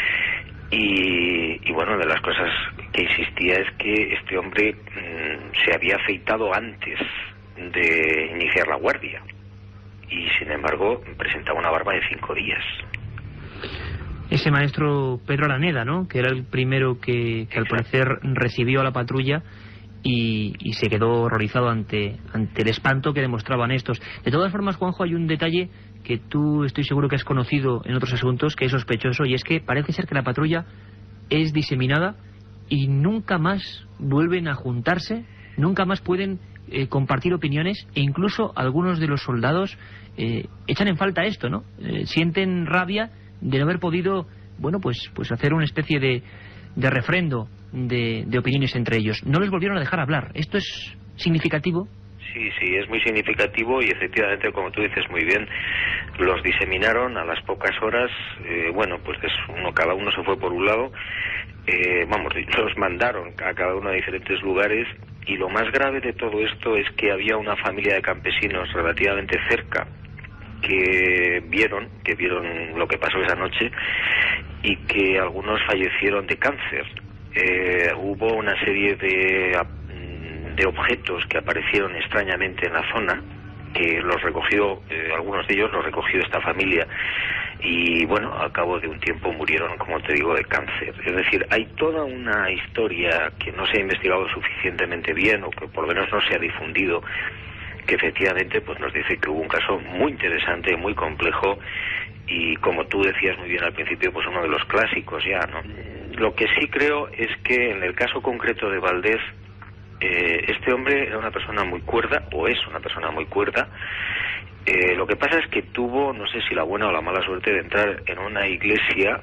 y bueno, de las cosas que insistía es que este hombre se había afeitado antes de iniciar la guardia y sin embargo presentaba una barba de 5 días. Ese maestro Pedro Araneda, ¿no?, que era el primero que al parecer recibió a la patrulla y se quedó horrorizado ante el espanto que demostraban estos. De todas formas, Juanjo, hay un detalle que tú estoy seguro que has conocido en otros asuntos, que es sospechoso, y es que parece ser que la patrulla es diseminada y nunca más vuelven a juntarse, nunca más pueden compartir opiniones, e incluso algunos de los soldados echan en falta esto, ¿no? Sienten rabia de no haber podido, bueno, pues hacer una especie de refrendo de opiniones entre ellos. No les volvieron a dejar hablar. ¿Esto es significativo? Sí, es muy significativo y efectivamente, como tú dices muy bien, los diseminaron a las pocas horas. Bueno, pues cada uno se fue por un lado. Los mandaron a cada uno a diferentes lugares, y lo más grave de todo esto es que había una familia de campesinos relativamente cerca que vieron lo que pasó esa noche y que algunos fallecieron de cáncer. Hubo una serie de objetos que aparecieron extrañamente en la zona, que los recogió, algunos de ellos los recogió esta familia, y bueno, al cabo de un tiempo murieron, como te digo, de cáncer. Es decir, hay toda una historia que no se ha investigado suficientemente bien, o que por lo menos no se ha difundido, que efectivamente pues nos dice que hubo un caso muy interesante, muy complejo, y como tú decías muy bien al principio, pues uno de los clásicos ya, ¿no? Lo que sí creo es que en el caso concreto de Valdés, este hombre era una persona muy cuerda, o es una persona muy cuerda. Lo que pasa es que tuvo, no sé si la buena o la mala suerte de entrar en una iglesia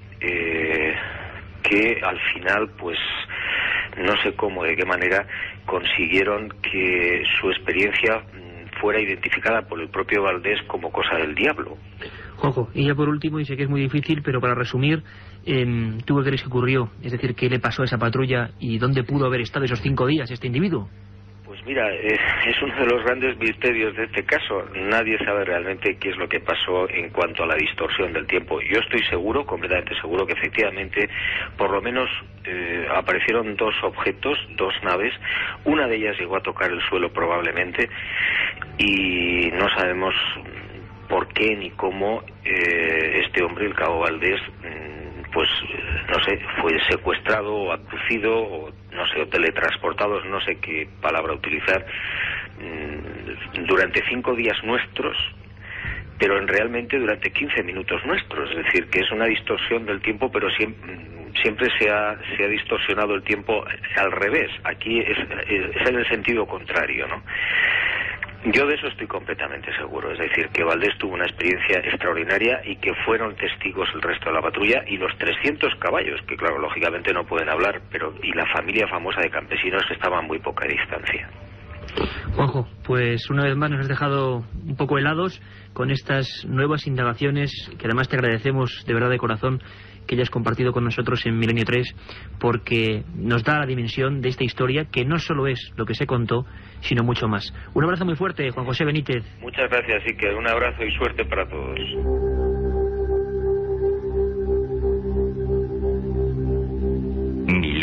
que al final, pues no sé cómo, de qué manera consiguieron que su experiencia fuera identificada por el propio Valdés como cosa del diablo. Juanjo, y ya por último, y sé que es muy difícil, pero para resumir, ¿tú qué crees que ocurrió? Es decir, ¿qué le pasó a esa patrulla y dónde pudo haber estado esos 5 días este individuo? Pues mira, es uno de los grandes misterios de este caso. Nadie sabe realmente qué es lo que pasó en cuanto a la distorsión del tiempo. Yo estoy seguro, completamente seguro, que efectivamente por lo menos aparecieron 2 objetos, 2 naves. Una de ellas llegó a tocar el suelo probablemente, y no sabemos por qué ni cómo este hombre, el Cabo Valdés, pues no sé, fue secuestrado o abducido, o no sé, o teletransportado, no sé qué palabra utilizar, durante 5 días nuestros, pero realmente durante 15 minutos nuestros. Es decir, que es una distorsión del tiempo, pero siempre se ha distorsionado el tiempo al revés. Aquí es en el sentido contrario, ¿no? Yo de eso estoy completamente seguro. Es decir, que Valdés tuvo una experiencia extraordinaria y que fueron testigos el resto de la patrulla y los 300 caballos, que claro, lógicamente no pueden hablar, y la familia famosa de campesinos que estaba a muy poca distancia. Juanjo, pues una vez más nos has dejado un poco helados con estas nuevas indagaciones, que además te agradecemos de verdad de corazón que hayas compartido con nosotros en Milenio 3, porque nos da la dimensión de esta historia, que no solo es lo que se contó, sino mucho más. Un abrazo muy fuerte, Juan José Benítez. Muchas gracias, Iker. Un abrazo y suerte para todos.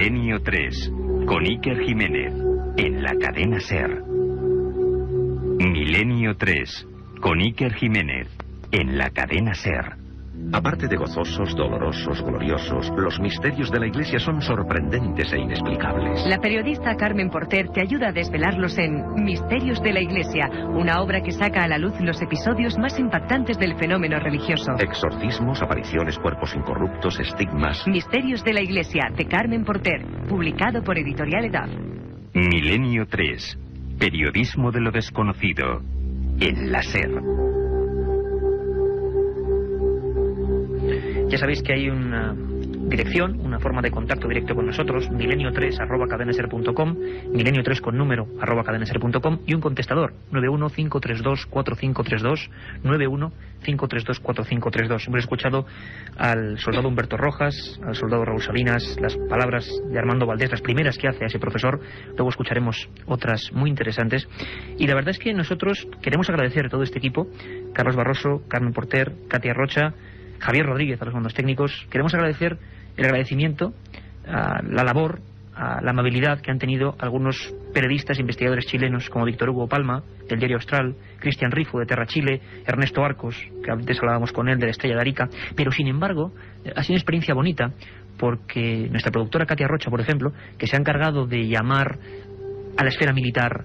Milenio 3, con Iker Jiménez, en la cadena SER. Milenio 3, con Iker Jiménez, en la cadena SER. Aparte de gozosos, dolorosos, gloriosos, los misterios de la Iglesia son sorprendentes e inexplicables. La periodista Carmen Porter te ayuda a desvelarlos en Misterios de la Iglesia, una obra que saca a la luz los episodios más impactantes del fenómeno religioso. Exorcismos, apariciones, cuerpos incorruptos, estigmas. Misterios de la Iglesia, de Carmen Porter, publicado por Editorial Edad. Milenio 3, periodismo de lo desconocido, en la SER. Ya sabéis que hay una dirección, una forma de contacto directo con nosotros, milenio3@cadenaser.com, milenio3 con número @cadenaser.com, y un contestador, 915324532, 915324532. Hemos escuchado al soldado Humberto Rojas, al soldado Raúl Salinas, las palabras de Armando Valdés, las primeras que hace a ese profesor. Luego escucharemos otras muy interesantes. Y la verdad es que nosotros queremos agradecer a todo este equipo, Carlos Barroso, Carmen Porter, Katia Rocha, Javier Rodríguez a los mandos técnicos. Queremos agradecer el agradecimiento a la labor, a la amabilidad que han tenido algunos periodistas e investigadores chilenos como Víctor Hugo Palma, del Diario Austral, Cristian Rifo, de Terra Chile, Ernesto Arcos, que antes hablábamos con él, de la Estrella de Arica. Pero sin embargo ha sido una experiencia bonita, porque nuestra productora Katia Rocha, por ejemplo, que se ha encargado de llamar a la esfera militar,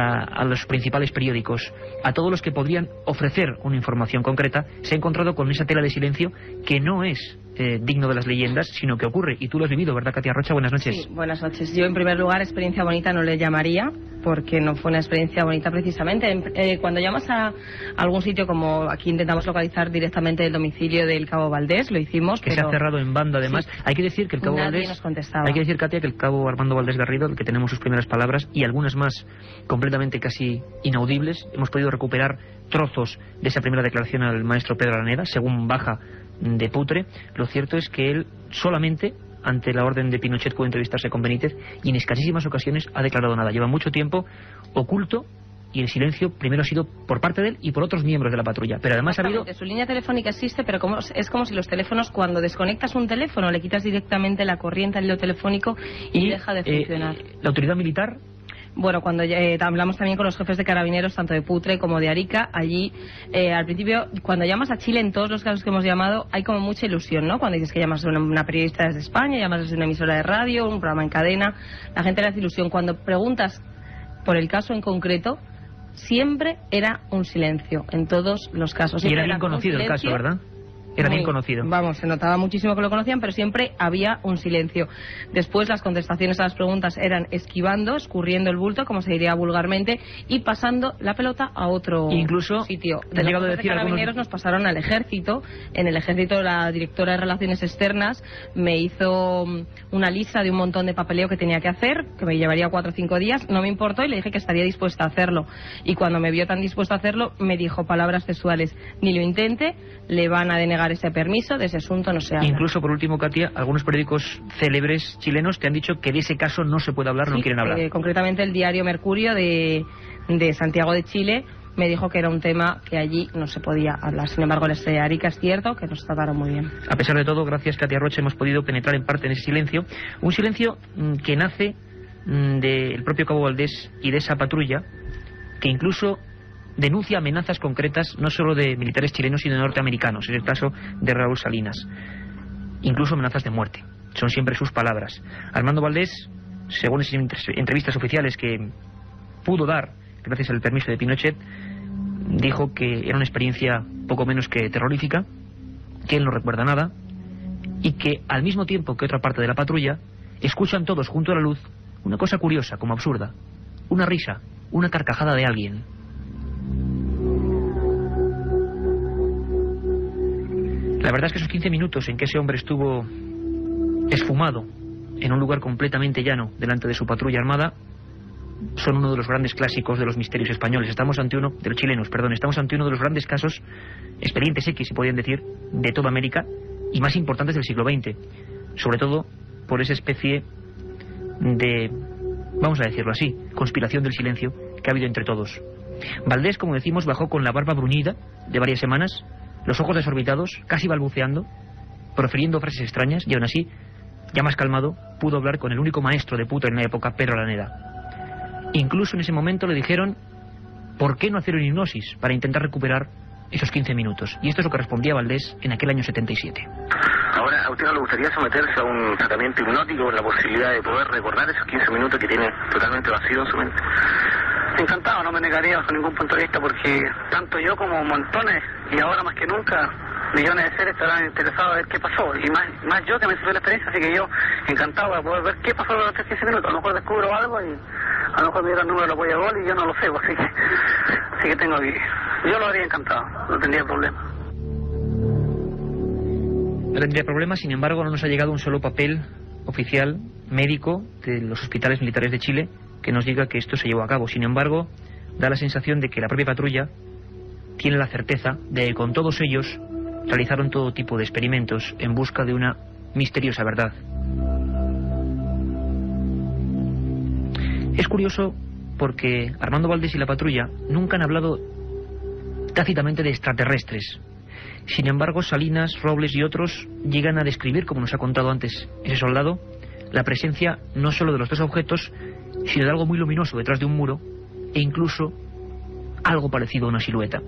a los principales periódicos, a todos los que podrían ofrecer una información concreta, se ha encontrado con esa tela de silencio que no es digno de las leyendas, sino que ocurre. Y tú lo has vivido, ¿verdad, Katia Rocha? Buenas noches. Sí, buenas noches. Yo, en primer lugar, experiencia bonita no le llamaría, porque no fue una experiencia bonita precisamente. Cuando llamas a algún sitio, como aquí intentamos localizar directamente el domicilio del Cabo Valdés, lo hicimos, que se ha cerrado en banda, además. Sí. Hay que decir que el Cabo Nadie Valdés... nos contestaba. Hay que decir, Katia, que el Cabo Armando Valdés Garrido, el que tenemos sus primeras palabras, y algunas más completamente casi inaudibles, hemos podido recuperar trozos de esa primera declaración al maestro Pedro Araneda, según baja de Putre. Lo cierto es que él solamente, ante la orden de Pinochet, pudo entrevistarse con Benítez, y en escasísimas ocasiones ha declarado nada. Lleva mucho tiempo oculto, y el silencio primero ha sido por parte de él y por otros miembros de la patrulla. Pero además ha habido... Su línea telefónica existe, pero es como si los teléfonos, cuando desconectas un teléfono, le quitas directamente la corriente al hilo telefónico y deja de funcionar. La autoridad militar... Bueno, cuando hablamos también con los jefes de carabineros, tanto de Putre como de Arica, allí, al principio, cuando llamas a Chile, en todos los casos que hemos llamado, hay como mucha ilusión, ¿no? Cuando dices que llamas a una periodista desde España, llamas desde una emisora de radio, un programa en cadena, la gente le hace ilusión. Cuando preguntas por el caso en concreto, siempre era un silencio, en todos los casos. Y era bien conocido el caso, ¿verdad? Era bien conocido. Vamos, se notaba muchísimo que lo conocían, pero siempre había un silencio. Después las contestaciones a las preguntas eran esquivando, escurriendo el bulto, como se diría vulgarmente, y pasando la pelota a otro sitio. De los carabineros nos pasaron al ejército. En el ejército la directora de Relaciones Externas me hizo una lista de un montón de papeleo que tenía que hacer, que me llevaría 4 o 5 días. No me importó y le dije que estaría dispuesta a hacerlo. Y cuando me vio tan dispuesta a hacerlo, me dijo palabras textuales: ni lo intente, le van a denegar ese permiso, de ese asunto no se habla. Incluso, por último, Katia, algunos periódicos célebres chilenos te han dicho que de ese caso no se puede hablar, no quieren hablar. Concretamente el diario Mercurio de Santiago de Chile me dijo que era un tema que allí no se podía hablar. Sin embargo, la Estrella de Arica es cierto que nos trataron muy bien. A pesar de todo, gracias, Katia Rocha, hemos podido penetrar en parte en ese silencio. Un silencio que nace del propio Cabo Valdés y de esa patrulla, que incluso denuncia amenazas concretas no solo de militares chilenos sino de norteamericanos. Es el caso de Raúl Salinas. Incluso amenazas de muerte. Son siempre sus palabras. Armando Valdés, según esas entrevistas oficiales que pudo dar gracias al permiso de Pinochet, dijo que era una experiencia poco menos que terrorífica, que él no recuerda nada, y que al mismo tiempo que otra parte de la patrulla escuchan todos junto a la luz una cosa curiosa, como absurda, una risa, una carcajada de alguien. La verdad es que esos 15 minutos en que ese hombre estuvo esfumado en un lugar completamente llano delante de su patrulla armada son uno de los grandes clásicos de los misterios españoles. Estamos ante uno de los chilenos, perdón, estamos ante uno de los grandes casos, expedientes X, se podrían decir, de toda América y más importantes del siglo XX, sobre todo por esa especie de, vamos a decirlo así, conspiración del silencio que ha habido entre todos. Valdés, como decimos, bajó con la barba bruñida de varias semanas, los ojos desorbitados, casi balbuceando, profiriendo frases extrañas, y aún así, ya más calmado, pudo hablar con el único maestro de Putre en la época, Pedro Araneda. Incluso en ese momento le dijeron, ¿por qué no hacer una hipnosis para intentar recuperar esos 15 minutos? Y esto es lo que respondía Valdés en aquel año 77. Ahora, ¿a usted no le gustaría someterse a un tratamiento hipnótico con la posibilidad de poder recordar esos 15 minutos que tiene totalmente vacío en su mente? Encantado, no me negaría bajo ningún punto de vista, porque tanto yo como montones, y ahora más que nunca, millones de seres estarán interesados a ver qué pasó, y más yo que me sufrí la experiencia, así que yo encantado de poder ver qué pasó durante 15 minutos. A lo mejor descubro algo y a lo mejor me dieron el número de la polla gol y yo no lo sé, así que tengo que... Yo lo haría encantado, no tendría problema. No tendría problema, sin embargo, no nos ha llegado un solo papel oficial médico de los hospitales militares de Chile que nos diga que esto se llevó a cabo. Sin embargo, da la sensación de que la propia patrulla tiene la certeza de que con todos ellos realizaron todo tipo de experimentos en busca de una misteriosa verdad. Es curioso porque Armando Valdés y la patrulla nunca han hablado tácitamente de extraterrestres. Sin embargo, Salinas, Robles y otros llegan a describir, como nos ha contado antes ese soldado, la presencia no solo de los dos objetos, sino de algo muy luminoso detrás de un muro, e incluso algo parecido a una silueta.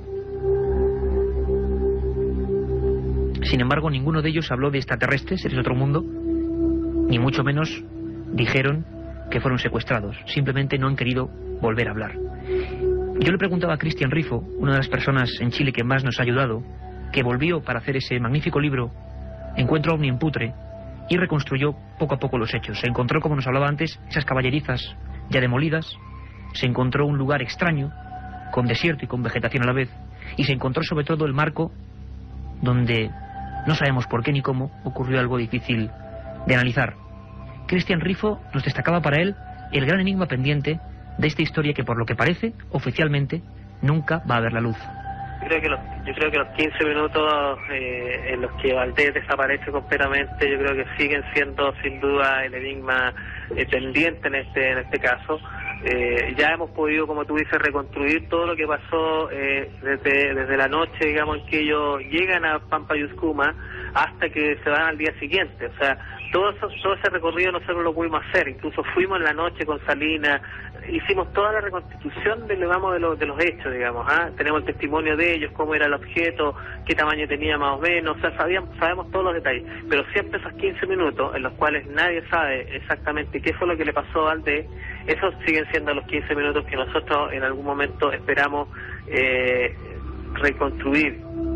Sin embargo, ninguno de ellos habló de extraterrestres, seres de otro mundo, ni mucho menos dijeron que fueron secuestrados. Simplemente no han querido volver a hablar. Yo le preguntaba a Cristian Rifo, una de las personas en Chile que más nos ha ayudado, que volvió para hacer ese magnífico libro, Encuentro OVNI en Putre, y reconstruyó poco a poco los hechos. Se encontró, como nos hablaba antes, esas caballerizas ya demolidas, se encontró un lugar extraño, con desierto y con vegetación a la vez, y se encontró sobre todo el marco donde no sabemos por qué ni cómo ocurrió algo difícil de analizar. Cristian Rifo nos destacaba para él el gran enigma pendiente de esta historia que, por lo que parece, oficialmente, nunca va a ver la luz. Yo creo que los 15 minutos en los que Valdés desaparece completamente, yo creo que siguen siendo sin duda el enigma pendiente en este caso. Ya hemos podido, como tú dices, reconstruir todo lo que pasó desde la noche, digamos, en que ellos llegan a Pampa Yuscuma hasta que se van al día siguiente. O sea, todo ese recorrido nosotros lo pudimos hacer. Incluso fuimos en la noche con Salinas, hicimos toda la reconstitución de los hechos, digamos. Tenemos el testimonio de ellos, cómo era el objeto, qué tamaño tenía más o menos. O sea, sabemos todos los detalles. Pero siempre esos 15 minutos en los cuales nadie sabe exactamente qué fue lo que le pasó a Valdés, esos siguen siendo los 15 minutos que nosotros en algún momento esperamos reconstruir.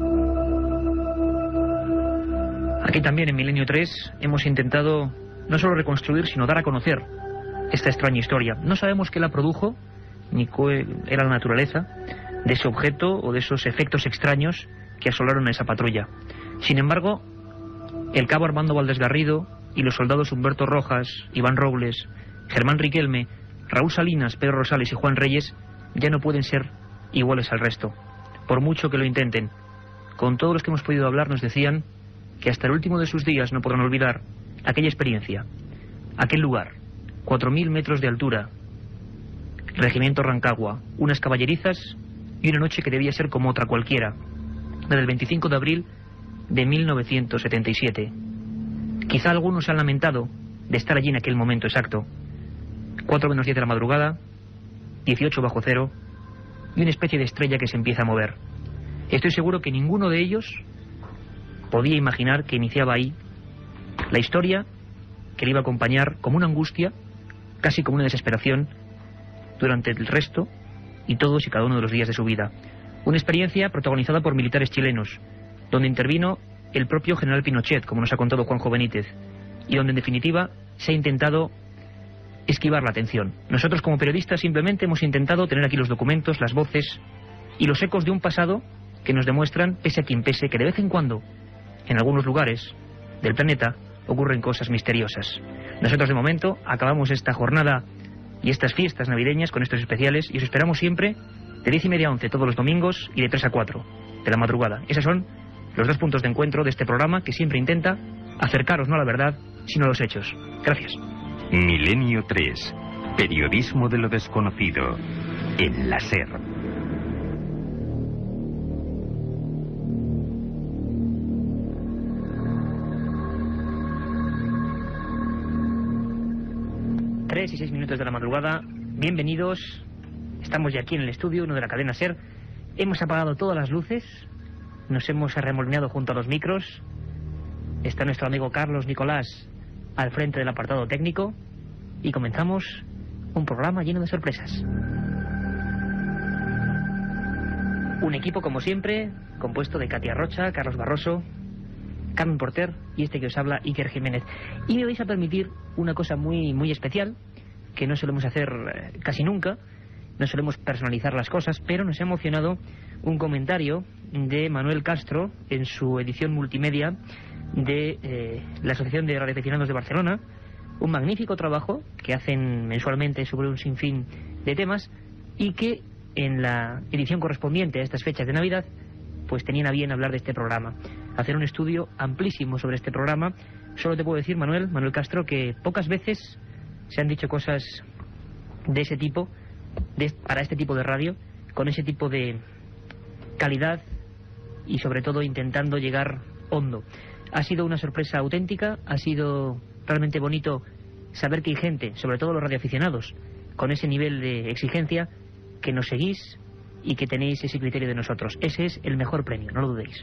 Aquí también en Milenio 3 hemos intentado no solo reconstruir, sino dar a conocer esta extraña historia. No sabemos qué la produjo, ni cuál era la naturaleza de ese objeto o de esos efectos extraños que asolaron a esa patrulla. Sin embargo, el cabo Armando Valdés Garrido y los soldados Humberto Rojas, Iván Robles, Germán Riquelme, Raúl Salinas, Pedro Rosales y Juan Reyes ya no pueden ser iguales al resto, por mucho que lo intenten. Con todos los que hemos podido hablar nos decían que hasta el último de sus días no podrán olvidar aquella experiencia, aquel lugar, 4.000 metros de altura, Regimiento Rancagua, unas caballerizas y una noche que debía ser como otra cualquiera, la del 25 de abril de 1977. Quizá algunos se han lamentado de estar allí en aquel momento exacto. 4 menos 10 de la madrugada, 18 bajo cero, y una especie de estrella que se empieza a mover. Estoy seguro que ninguno de ellos podía imaginar que iniciaba ahí la historia que le iba a acompañar como una angustia, casi como una desesperación, durante el resto y todos y cada uno de los días de su vida. Una experiencia protagonizada por militares chilenos, donde intervino el propio general Pinochet, como nos ha contado Juanjo Benítez, y donde en definitiva se ha intentado esquivar la atención. Nosotros como periodistas simplemente hemos intentado tener aquí los documentos, las voces y los ecos de un pasado que nos demuestran, pese a quien pese, que de vez en cuando, en algunos lugares del planeta, ocurren cosas misteriosas. Nosotros de momento acabamos esta jornada y estas fiestas navideñas con estos especiales y os esperamos siempre de 10:30 a 11 todos los domingos y de 3 a 4 de la madrugada. Esos son los dos puntos de encuentro de este programa que siempre intenta acercaros no a la verdad, sino a los hechos. Gracias. Milenio 3. Periodismo de lo desconocido. En la SER. 3 y 6 minutos de la madrugada. Bienvenidos. Estamos ya aquí en el estudio, uno de la cadena SER. Hemos apagado todas las luces. Nos hemos arremolineado junto a los micros. Está nuestro amigo Carlos Nicolás al frente del apartado técnico. Y comenzamos un programa lleno de sorpresas. Un equipo, como siempre, compuesto de Katia Rocha, Carlos Barroso, Carmen Porter y este que os habla, Iker Jiménez. Y me vais a permitir una cosa muy especial, que no solemos hacer casi nunca. No solemos personalizar las cosas, pero nos ha emocionado un comentario de Manuel Castro en su edición multimedia de la Asociación de Radioaficionados de Barcelona. Un magnífico trabajo que hacen mensualmente sobre un sinfín de temas y que en la edición correspondiente a estas fechas de Navidad pues tenían a bien hablar de este programa, hacer un estudio amplísimo sobre este programa. Solo te puedo decir, Manuel Castro, que pocas veces se han dicho cosas de ese tipo, para este tipo de radio, con ese tipo de calidad y sobre todo intentando llegar hondo. Ha sido una sorpresa auténtica, ha sido realmente bonito saber que hay gente, sobre todo los radioaficionados, con ese nivel de exigencia, que nos seguís y que tenéis ese criterio de nosotros. Ese es el mejor premio, no lo dudéis.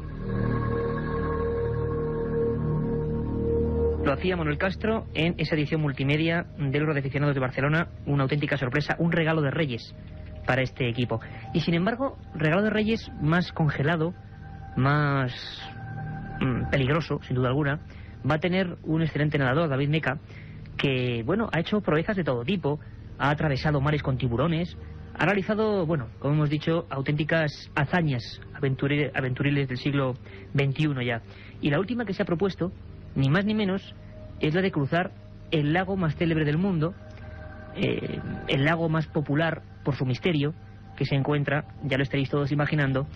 Lo hacía Manuel Castro en esa edición multimedia de los radioaficionados de Barcelona, una auténtica sorpresa, un regalo de Reyes para este equipo. Y sin embargo, regalo de Reyes más congelado, más peligroso, sin duda alguna, va a tener un excelente nadador, David Meca, que, bueno, ha hecho proezas de todo tipo, ha atravesado mares con tiburones, ha realizado, bueno, como hemos dicho, auténticas hazañas aventuriles del siglo XXI ya. Y la última que se ha propuesto, ni más ni menos, es la de cruzar el lago más célebre del mundo, el lago más popular por su misterio, que se encuentra, ya lo estaréis todos imaginando,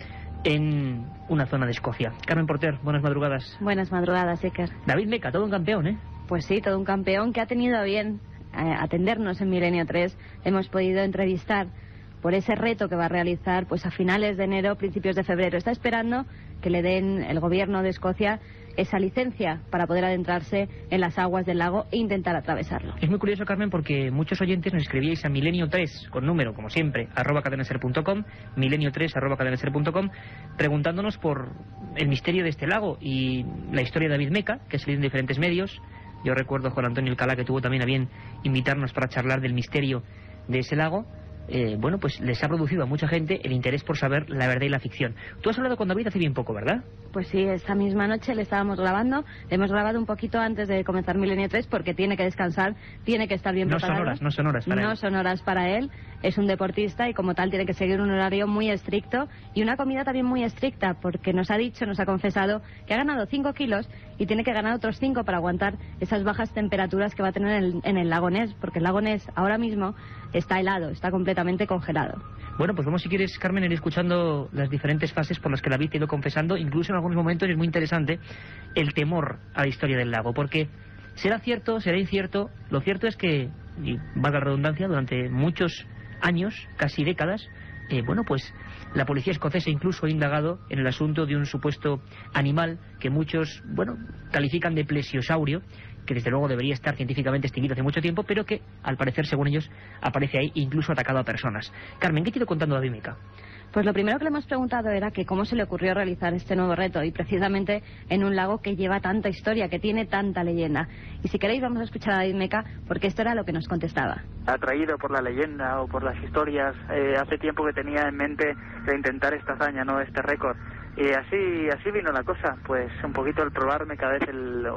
en una zona de Escocia. Carmen Porter, buenas madrugadas. Buenas madrugadas, Iker. David Meca, todo un campeón, ¿eh? Pues sí, todo un campeón que ha tenido a bien atendernos en Milenio 3. Hemos podido entrevistar por ese reto que va a realizar pues a finales de enero, principios de febrero. Está esperando que le den el gobierno de Escocia esa licencia para poder adentrarse en las aguas del lago e intentar atravesarlo. Es muy curioso, Carmen, porque muchos oyentes nos escribíais a milenio3, con número, como siempre, @cadenaser.com, milenio3 @cadenaser.com, preguntándonos por el misterio de este lago y la historia de David Meca, que ha salido en diferentes medios. Yo recuerdo a Juan Antonio Alcalá, que tuvo también a bien invitarnos para charlar del misterio de ese lago. Bueno, pues les ha producido a mucha gente el interés por saber la verdad y la ficción. Tú has hablado con David hace bien poco, ¿verdad? Pues sí, esta misma noche le estábamos grabando. Hemos grabado un poquito antes de comenzar Milenio 3 porque tiene que descansar, tiene que estar bien preparado. No son horas para él. No son horas para él. Es un deportista y como tal tiene que seguir un horario muy estricto y una comida también muy estricta, porque nos ha confesado que ha ganado 5 kilos y tiene que ganar otros 5 para aguantar esas bajas temperaturas que va a tener en el lago Ness, porque el lago Ness ahora mismo está helado, está completamente congelado. Bueno, pues vamos, si quieres, Carmen, ir escuchando las diferentes fases por las que David te ha ido confesando. Incluso en algunos momentos es muy interesante el temor a la historia del lago, porque será cierto, será incierto. Lo cierto es que, y valga la redundancia, durante muchos años, casi décadas, bueno, pues la policía escocesa incluso ha indagado en el asunto de un supuesto animal que muchos, bueno, califican de plesiosaurio, que desde luego debería estar científicamente extinguido hace mucho tiempo, pero que al parecer, según ellos, aparece ahí, incluso atacado a personas. Carmen, ¿qué te ha ido contando David Meca? Pues lo primero que le hemos preguntado era que cómo se le ocurrió realizar este nuevo reto, y precisamente en un lago que lleva tanta historia, que tiene tanta leyenda. Y si queréis vamos a escuchar a David Meca, porque esto era lo que nos contestaba. Atraído por la leyenda o por las historias, hace tiempo que tenía en mente de intentar esta hazaña, ¿no?, este récord. Y así vino la cosa, pues un poquito el probarme cada vez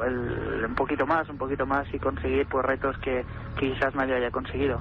un poquito más y conseguir pues retos que quizás nadie haya conseguido.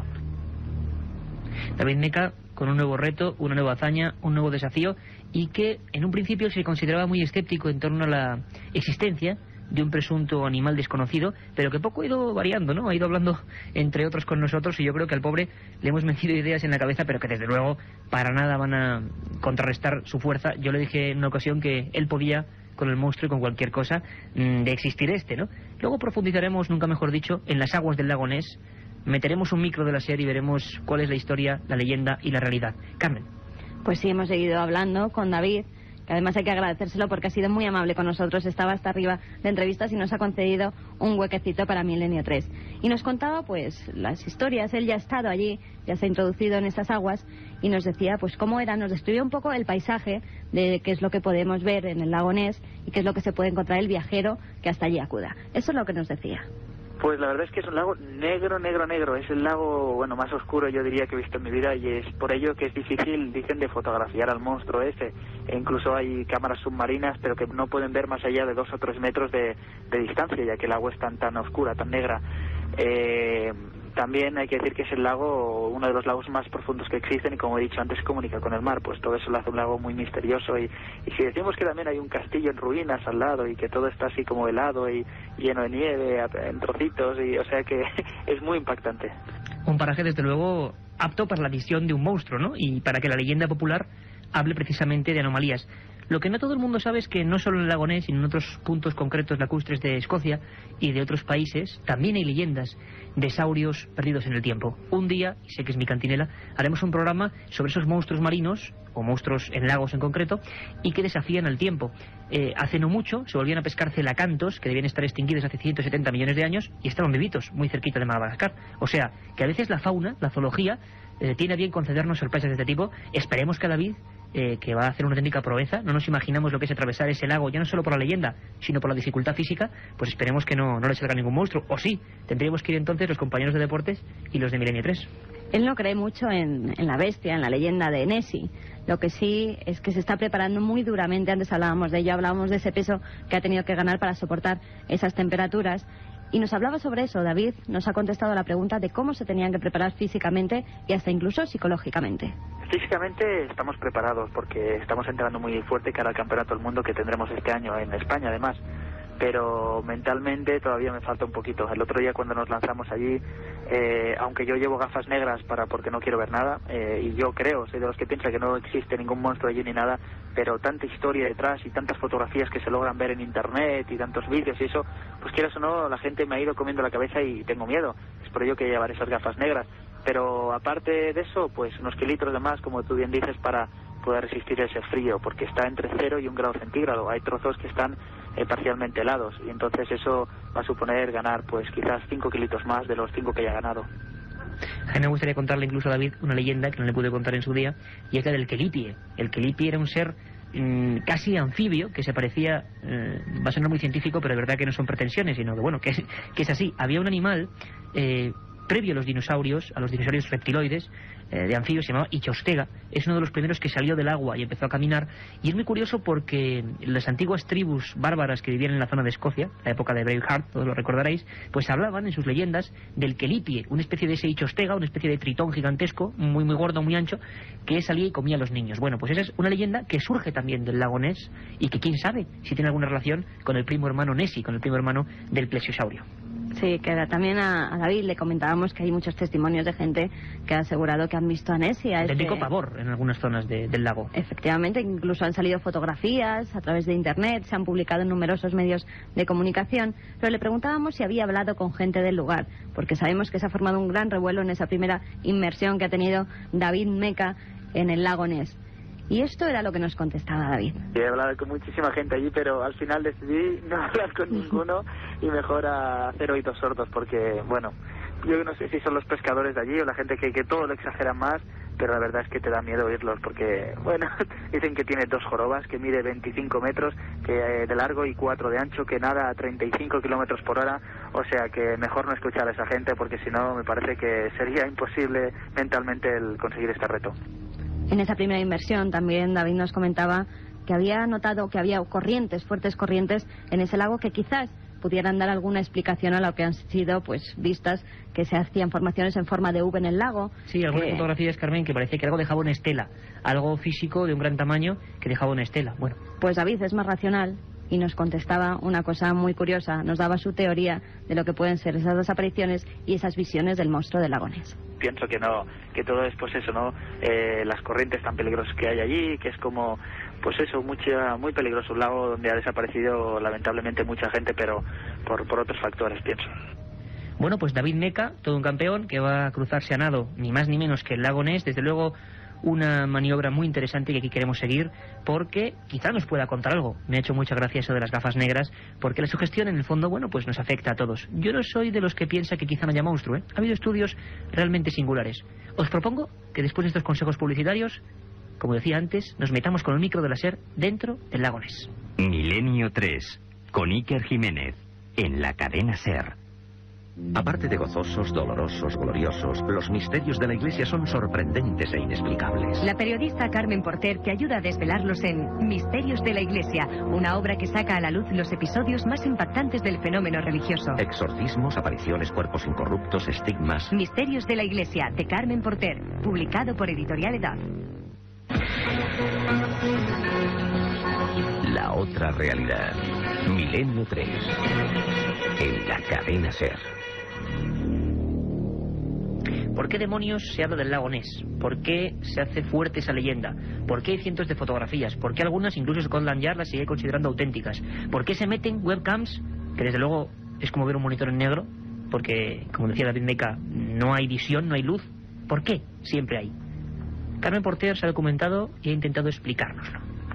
David Meca con un nuevo reto, una nueva hazaña, un nuevo desafío, y que en un principio se consideraba muy escéptico en torno a la existencia de un presunto animal desconocido, pero que poco ha ido variando, ¿no? Ha ido hablando entre otros con nosotros, y yo creo que al pobre le hemos metido ideas en la cabeza, pero que desde luego para nada van a contrarrestar su fuerza. Yo le dije en una ocasión que él podía con el monstruo y con cualquier cosa de existir ¿no? Luego profundizaremos, nunca mejor dicho, en las aguas del lago Ness. Meteremos un micro de la serie y veremos cuál es la historia, la leyenda y la realidad. Carmen. Pues sí, hemos seguido hablando con David, que que además hay que agradecérselo porque ha sido muy amable con nosotros, estaba hasta arriba de entrevistas y nos ha concedido un huequecito para Milenio 3. Y nos contaba pues las historias, él ya ha estado allí, ya se ha introducido en estas aguas y nos decía pues cómo era, nos describió un poco el paisaje de qué es lo que podemos ver en el lago Ness y qué es lo que se puede encontrar el viajero que hasta allí acuda. Eso es lo que nos decía. Pues la verdad es que es un lago negro, negro, negro. Es el lago, bueno, más oscuro yo diría que he visto en mi vida y es por ello que es difícil, dicen, de fotografiar al monstruo ese. E incluso hay cámaras submarinas, pero que no pueden ver más allá de 2 o 3 metros de distancia, ya que el agua es tan oscura, tan negra. También hay que decir que es el lago, uno de los lagos más profundos que existen y, como he dicho antes, se comunica con el mar, pues todo eso lo hace un lago muy misterioso y si decimos que también hay un castillo en ruinas al lado y que todo está así como helado y lleno de nieve en trocitos, y o sea que es muy impactante. Un paraje desde luego apto para la visión de un monstruo, ¿no? Y para que la leyenda popular hable precisamente de anomalías. Lo que no todo el mundo sabe es que no solo en el lago Ness, sino en otros puntos concretos lacustres de Escocia y de otros países, también hay leyendas de saurios perdidos en el tiempo. Un día, y sé que es mi cantinela, haremos un programa sobre esos monstruos marinos, o monstruos en lagos en concreto, y que desafían al tiempo. Hace no mucho se volvían a pescar celacantos, que debían estar extinguidos hace 170 millones de años, y estaban vivitos, muy cerquita de Madagascar. O sea, que a veces la fauna, la zoología, tiene a bien concedernos sorpresas de este tipo. Esperemos que David, que va a hacer una auténtica proeza, no nos imaginamos lo que es atravesar ese lago, ya no solo por la leyenda, sino por la dificultad física, pues esperemos que no le salga ningún monstruo. O sí, tendríamos que ir entonces los compañeros de deportes y los de Milenio 3. Él no cree mucho en la bestia, en la leyenda de Nessie. Lo que sí es que se está preparando muy duramente, antes hablábamos de ello, hablábamos de ese peso que ha tenido que ganar para soportar esas temperaturas. Y nos hablaba sobre eso. David nos ha contestado la pregunta de cómo se tenían que preparar físicamente y hasta incluso psicológicamente. Físicamente estamos preparados porque estamos entrando muy fuerte cara al Campeonato del Mundo que tendremos este año en España además. Pero mentalmente todavía me falta un poquito. El otro día cuando nos lanzamos allí, aunque yo llevo gafas negras porque no quiero ver nada, y yo soy de los que piensa que no existe ningún monstruo allí ni nada, pero tanta historia detrás y tantas fotografías que se logran ver en internet y tantos vídeos y eso, pues quieras o no, la gente me ha ido comiendo la cabeza y tengo miedo. Es por ello que llevaré esas gafas negras. Pero aparte de eso, pues unos kilitros de más, como tú bien dices, para poder resistir ese frío, porque está entre 0 y 1 grado centígrado. Hay trozos que están parcialmente helados y entonces eso va a suponer ganar pues quizás 5 kilitos más de los 5 que ya ha ganado. A mí me gustaría contarle incluso a David una leyenda que no le pude contar en su día, y es la del Kelipie. El Kelipie era un ser casi anfibio que se parecía, va a sonar muy científico, pero de verdad que no son pretensiones, sino que bueno, que es así. Había un animal previo a los dinosaurios reptiloides, de anfibios, se llamaba Ichostega. Es uno de los primeros que salió del agua y empezó a caminar, y es muy curioso porque las antiguas tribus bárbaras que vivían en la zona de Escocia, la época de Braveheart, todos lo recordaréis, pues hablaban en sus leyendas del Kelipie, una especie de ese Ichostega, una especie de tritón gigantesco, muy muy gordo, muy ancho, que salía y comía a los niños. Bueno, pues esa es una leyenda que surge también del lago Ness y que quién sabe si tiene alguna relación con el primo hermano Nessie, con el primo hermano del plesiosaurio. Sí, que también a David le comentábamos que hay muchos testimonios de gente que ha asegurado que han visto a Nessie. Auténtico pavor en algunas zonas del lago. Efectivamente, incluso han salido fotografías a través de internet, se han publicado en numerosos medios de comunicación, pero le preguntábamos si había hablado con gente del lugar, porque sabemos que se ha formado un gran revuelo en esa primera inmersión que ha tenido David Meca en el lago Ness. Y esto era lo que nos contestaba David. He hablado con muchísima gente allí, pero al final decidí no hablar con ninguno y mejor hacer oídos sordos, porque, bueno, yo no sé si son los pescadores de allí o la gente que todo lo exagera más, pero la verdad es que te da miedo oírlos, porque, bueno, dicen que tiene 2 jorobas, que mide 25 metros de largo y 4 de ancho, que nada a 35 kilómetros por hora, o sea que mejor no escuchar a esa gente, porque si no me parece que sería imposible mentalmente el conseguir este reto. En esa primera inmersión también David nos comentaba que había notado que había corrientes, fuertes corrientes en ese lago que quizás pudieran dar alguna explicación a lo que han sido pues vistas que se hacían formaciones en forma de V en el lago. Sí, algunas fotografías, Carmen, que parecía que algo dejaba una estela, algo físico de un gran tamaño que dejaba una estela. Bueno, pues David es más racional y nos contestaba una cosa muy curiosa, nos daba su teoría de lo que pueden ser esas 2 apariciones y esas visiones del monstruo del lago Ness. Pienso que no, que todo es pues eso, ¿no? Las corrientes tan peligrosas que hay allí, que es como, pues eso, muy peligroso, un lago donde ha desaparecido lamentablemente mucha gente, pero por otros factores, pienso. Bueno, pues David Meca, todo un campeón, que va a cruzarse a nado, ni más ni menos que el lago Ness, desde luego una maniobra muy interesante que aquí queremos seguir porque quizá nos pueda contar algo. Me ha hecho mucha gracia eso de las gafas negras, porque la sugestión en el fondo, bueno, pues nos afecta a todos. Yo no soy de los que piensa que quizá no haya monstruo, ¿eh? Ha habido estudios realmente singulares. Os propongo que después de estos consejos publicitarios, como decía antes, nos metamos con el micro de la SER dentro del lago Ness. Milenio 3, con Iker Jiménez, en la cadena SER. Aparte de gozosos, dolorosos, gloriosos, los misterios de la Iglesia son sorprendentes e inexplicables. La periodista Carmen Porter te ayuda a desvelarlos en Misterios de la Iglesia, una obra que saca a la luz los episodios más impactantes del fenómeno religioso. Exorcismos, apariciones, cuerpos incorruptos, estigmas. Misterios de la Iglesia, de Carmen Porter, publicado por Editorial Edad. La otra realidad. Milenio 3. En la cadena SER. ¿Por qué demonios se habla del lago Ness? ¿Por qué se hace fuerte esa leyenda? ¿Por qué hay cientos de fotografías? ¿Por qué algunas, incluso Scotland Yard, las sigue considerando auténticas? ¿Por qué se meten webcams, que desde luego es como ver un monitor en negro? Porque, como decía David Meca, no hay visión, no hay luz. ¿Por qué? Siempre hay. Carmen Porter se ha documentado y ha intentado explicárnoslo.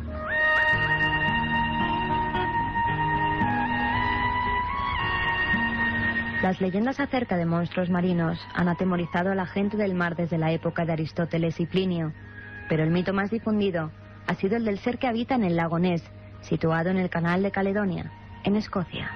Las leyendas acerca de monstruos marinos han atemorizado a la gente del mar desde la época de Aristóteles y Plinio, pero el mito más difundido ha sido el del ser que habita en el lago Ness, situado en el canal de Caledonia, en Escocia.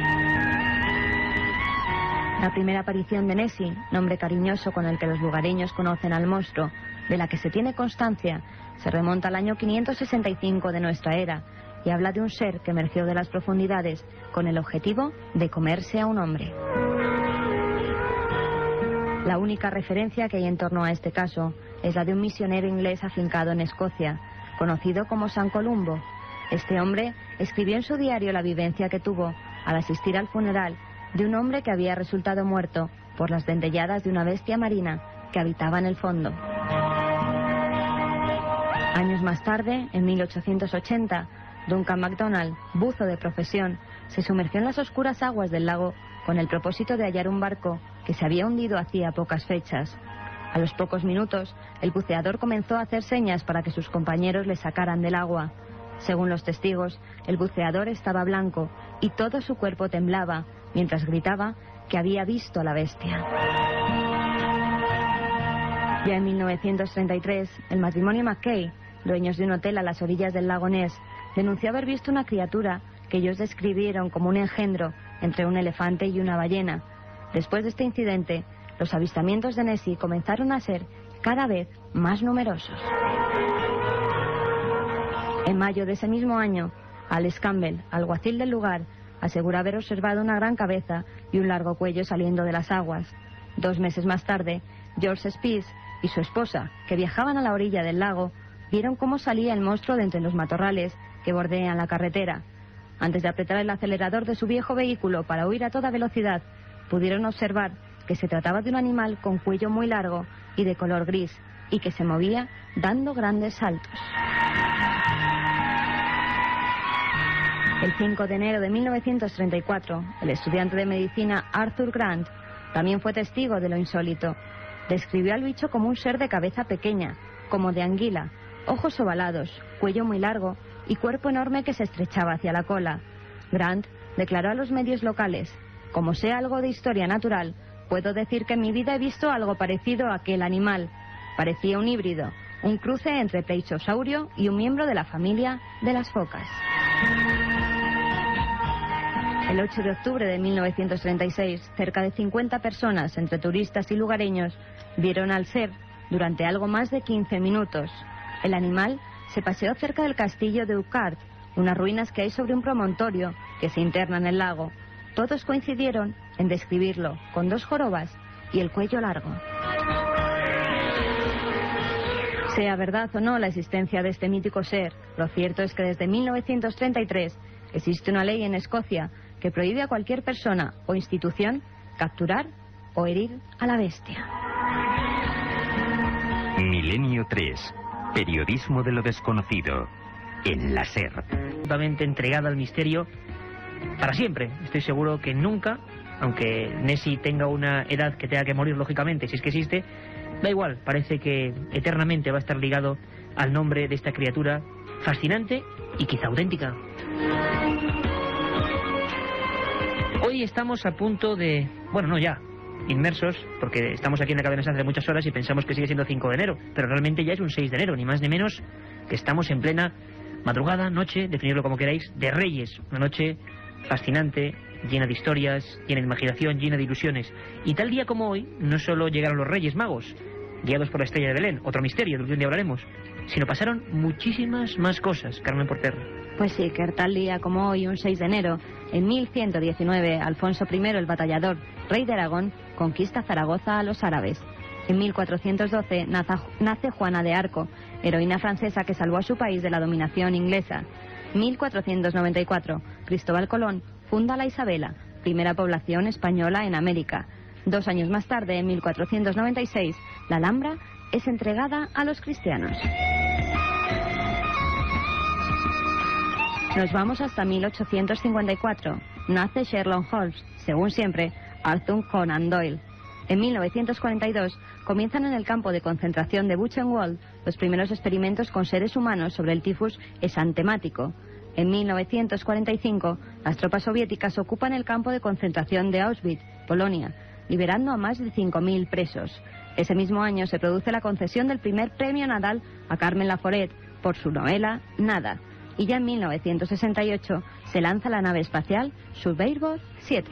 La primera aparición de Nessie, nombre cariñoso con el que los lugareños conocen al monstruo, de la que se tiene constancia, se remonta al año 565 de nuestra era y habla de un ser que emergió de las profundidades con el objetivo de comerse a un hombre. La única referencia que hay en torno a este caso es la de un misionero inglés afincado en Escocia, conocido como San Columbo. Este hombre escribió en su diario la vivencia que tuvo al asistir al funeral de un hombre que había resultado muerto por las dentelladas de una bestia marina que habitaba en el fondo. Años más tarde, en 1880, Duncan MacDonald, buzo de profesión, se sumergió en las oscuras aguas del lago con el propósito de hallar un barco que se había hundido hacía pocas fechas. A los pocos minutos, el buceador comenzó a hacer señas para que sus compañeros le sacaran del agua. Según los testigos, el buceador estaba blanco y todo su cuerpo temblaba mientras gritaba que había visto a la bestia. Ya en 1933, el matrimonio McKay, dueños de un hotel a las orillas del lago Ness, denunció haber visto una criatura que ellos describieron como un engendro entre un elefante y una ballena. Después de este incidente, los avistamientos de Nessie comenzaron a ser cada vez más numerosos. En mayo de ese mismo año, Alex Campbell, alguacil del lugar, asegura haber observado una gran cabeza y un largo cuello saliendo de las aguas. 2 meses más tarde, George Spies y su esposa, que viajaban a la orilla del lago, vieron cómo salía el monstruo de entre los matorrales que bordean la carretera. Antes de apretar el acelerador de su viejo vehículo para huir a toda velocidad, pudieron observar que se trataba de un animal con cuello muy largo y de color gris, y que se movía dando grandes saltos. El 5 de enero de 1934, el estudiante de medicina Arthur Grant también fue testigo de lo insólito. Describió al bicho como un ser de cabeza pequeña, como de anguila, ojos ovalados, cuello muy largo y cuerpo enorme que se estrechaba hacia la cola. Grant declaró a los medios locales: como sé algo de historia natural, puedo decir que en mi vida he visto algo parecido a aquel animal. Parecía un híbrido, un cruce entre pleistosaurio y un miembro de la familia de las focas. El 8 de octubre de 1936, cerca de 50 personas, entre turistas y lugareños, vieron al ser durante algo más de 15 minutos. El animal se paseó cerca del castillo de Ucard, unas ruinas que hay sobre un promontorio que se interna en el lago. Todos coincidieron en describirlo con 2 jorobas y el cuello largo. Sea verdad o no la existencia de este mítico ser, lo cierto es que desde 1933 existe una ley en Escocia que prohíbe a cualquier persona o institución capturar o herir a la bestia. Milenio 3. Periodismo de lo desconocido. En la SER. Totalmente entregada al misterio para siempre. Estoy seguro que nunca aunque Nessie tenga una edad que tenga que morir, lógicamente, si es que existe, da igual, parece que eternamente va a estar ligado al nombre de esta criatura fascinante y quizá auténtica. Hoy estamos a punto de... bueno, no ya, inmersos, porque estamos aquí en la cadena hace muchas horas y pensamos que sigue siendo 5 de enero, pero realmente ya es un 6 de enero, ni más ni menos, que estamos en plena madrugada, noche, definirlo como queráis, de Reyes. Una noche fascinante, llena de historias, llena de imaginación, llena de ilusiones. Y tal día como hoy, no solo llegaron los Reyes Magos, guiados por la estrella de Belén, otro misterio del que un día hablaremos, sino pasaron muchísimas más cosas, Carmen Porter. Pues sí, que tal día como hoy, un 6 de enero, en 1119, Alfonso I, el batallador, rey de Aragón, conquista Zaragoza a los árabes. En 1412 nace Juana de Arco, heroína francesa que salvó a su país de la dominación inglesa. 1494, Cristóbal Colón funda la Isabela, primera población española en América. 2 años más tarde, en 1496, la Alhambra es entregada a los cristianos. Nos vamos hasta 1854. Nace Sherlock Holmes, según siempre, Arthur Conan Doyle. En 1942 comienzan en el campo de concentración de Buchenwald los primeros experimentos con seres humanos sobre el tifus exantemático. En 1945 las tropas soviéticas ocupan el campo de concentración de Auschwitz, Polonia, liberando a más de 5.000 presos. Ese mismo año se produce la concesión del primer premio Nadal a Carmen Laforet por su novela Nada. Y ya en 1968 se lanza la nave espacial Surveyor 7.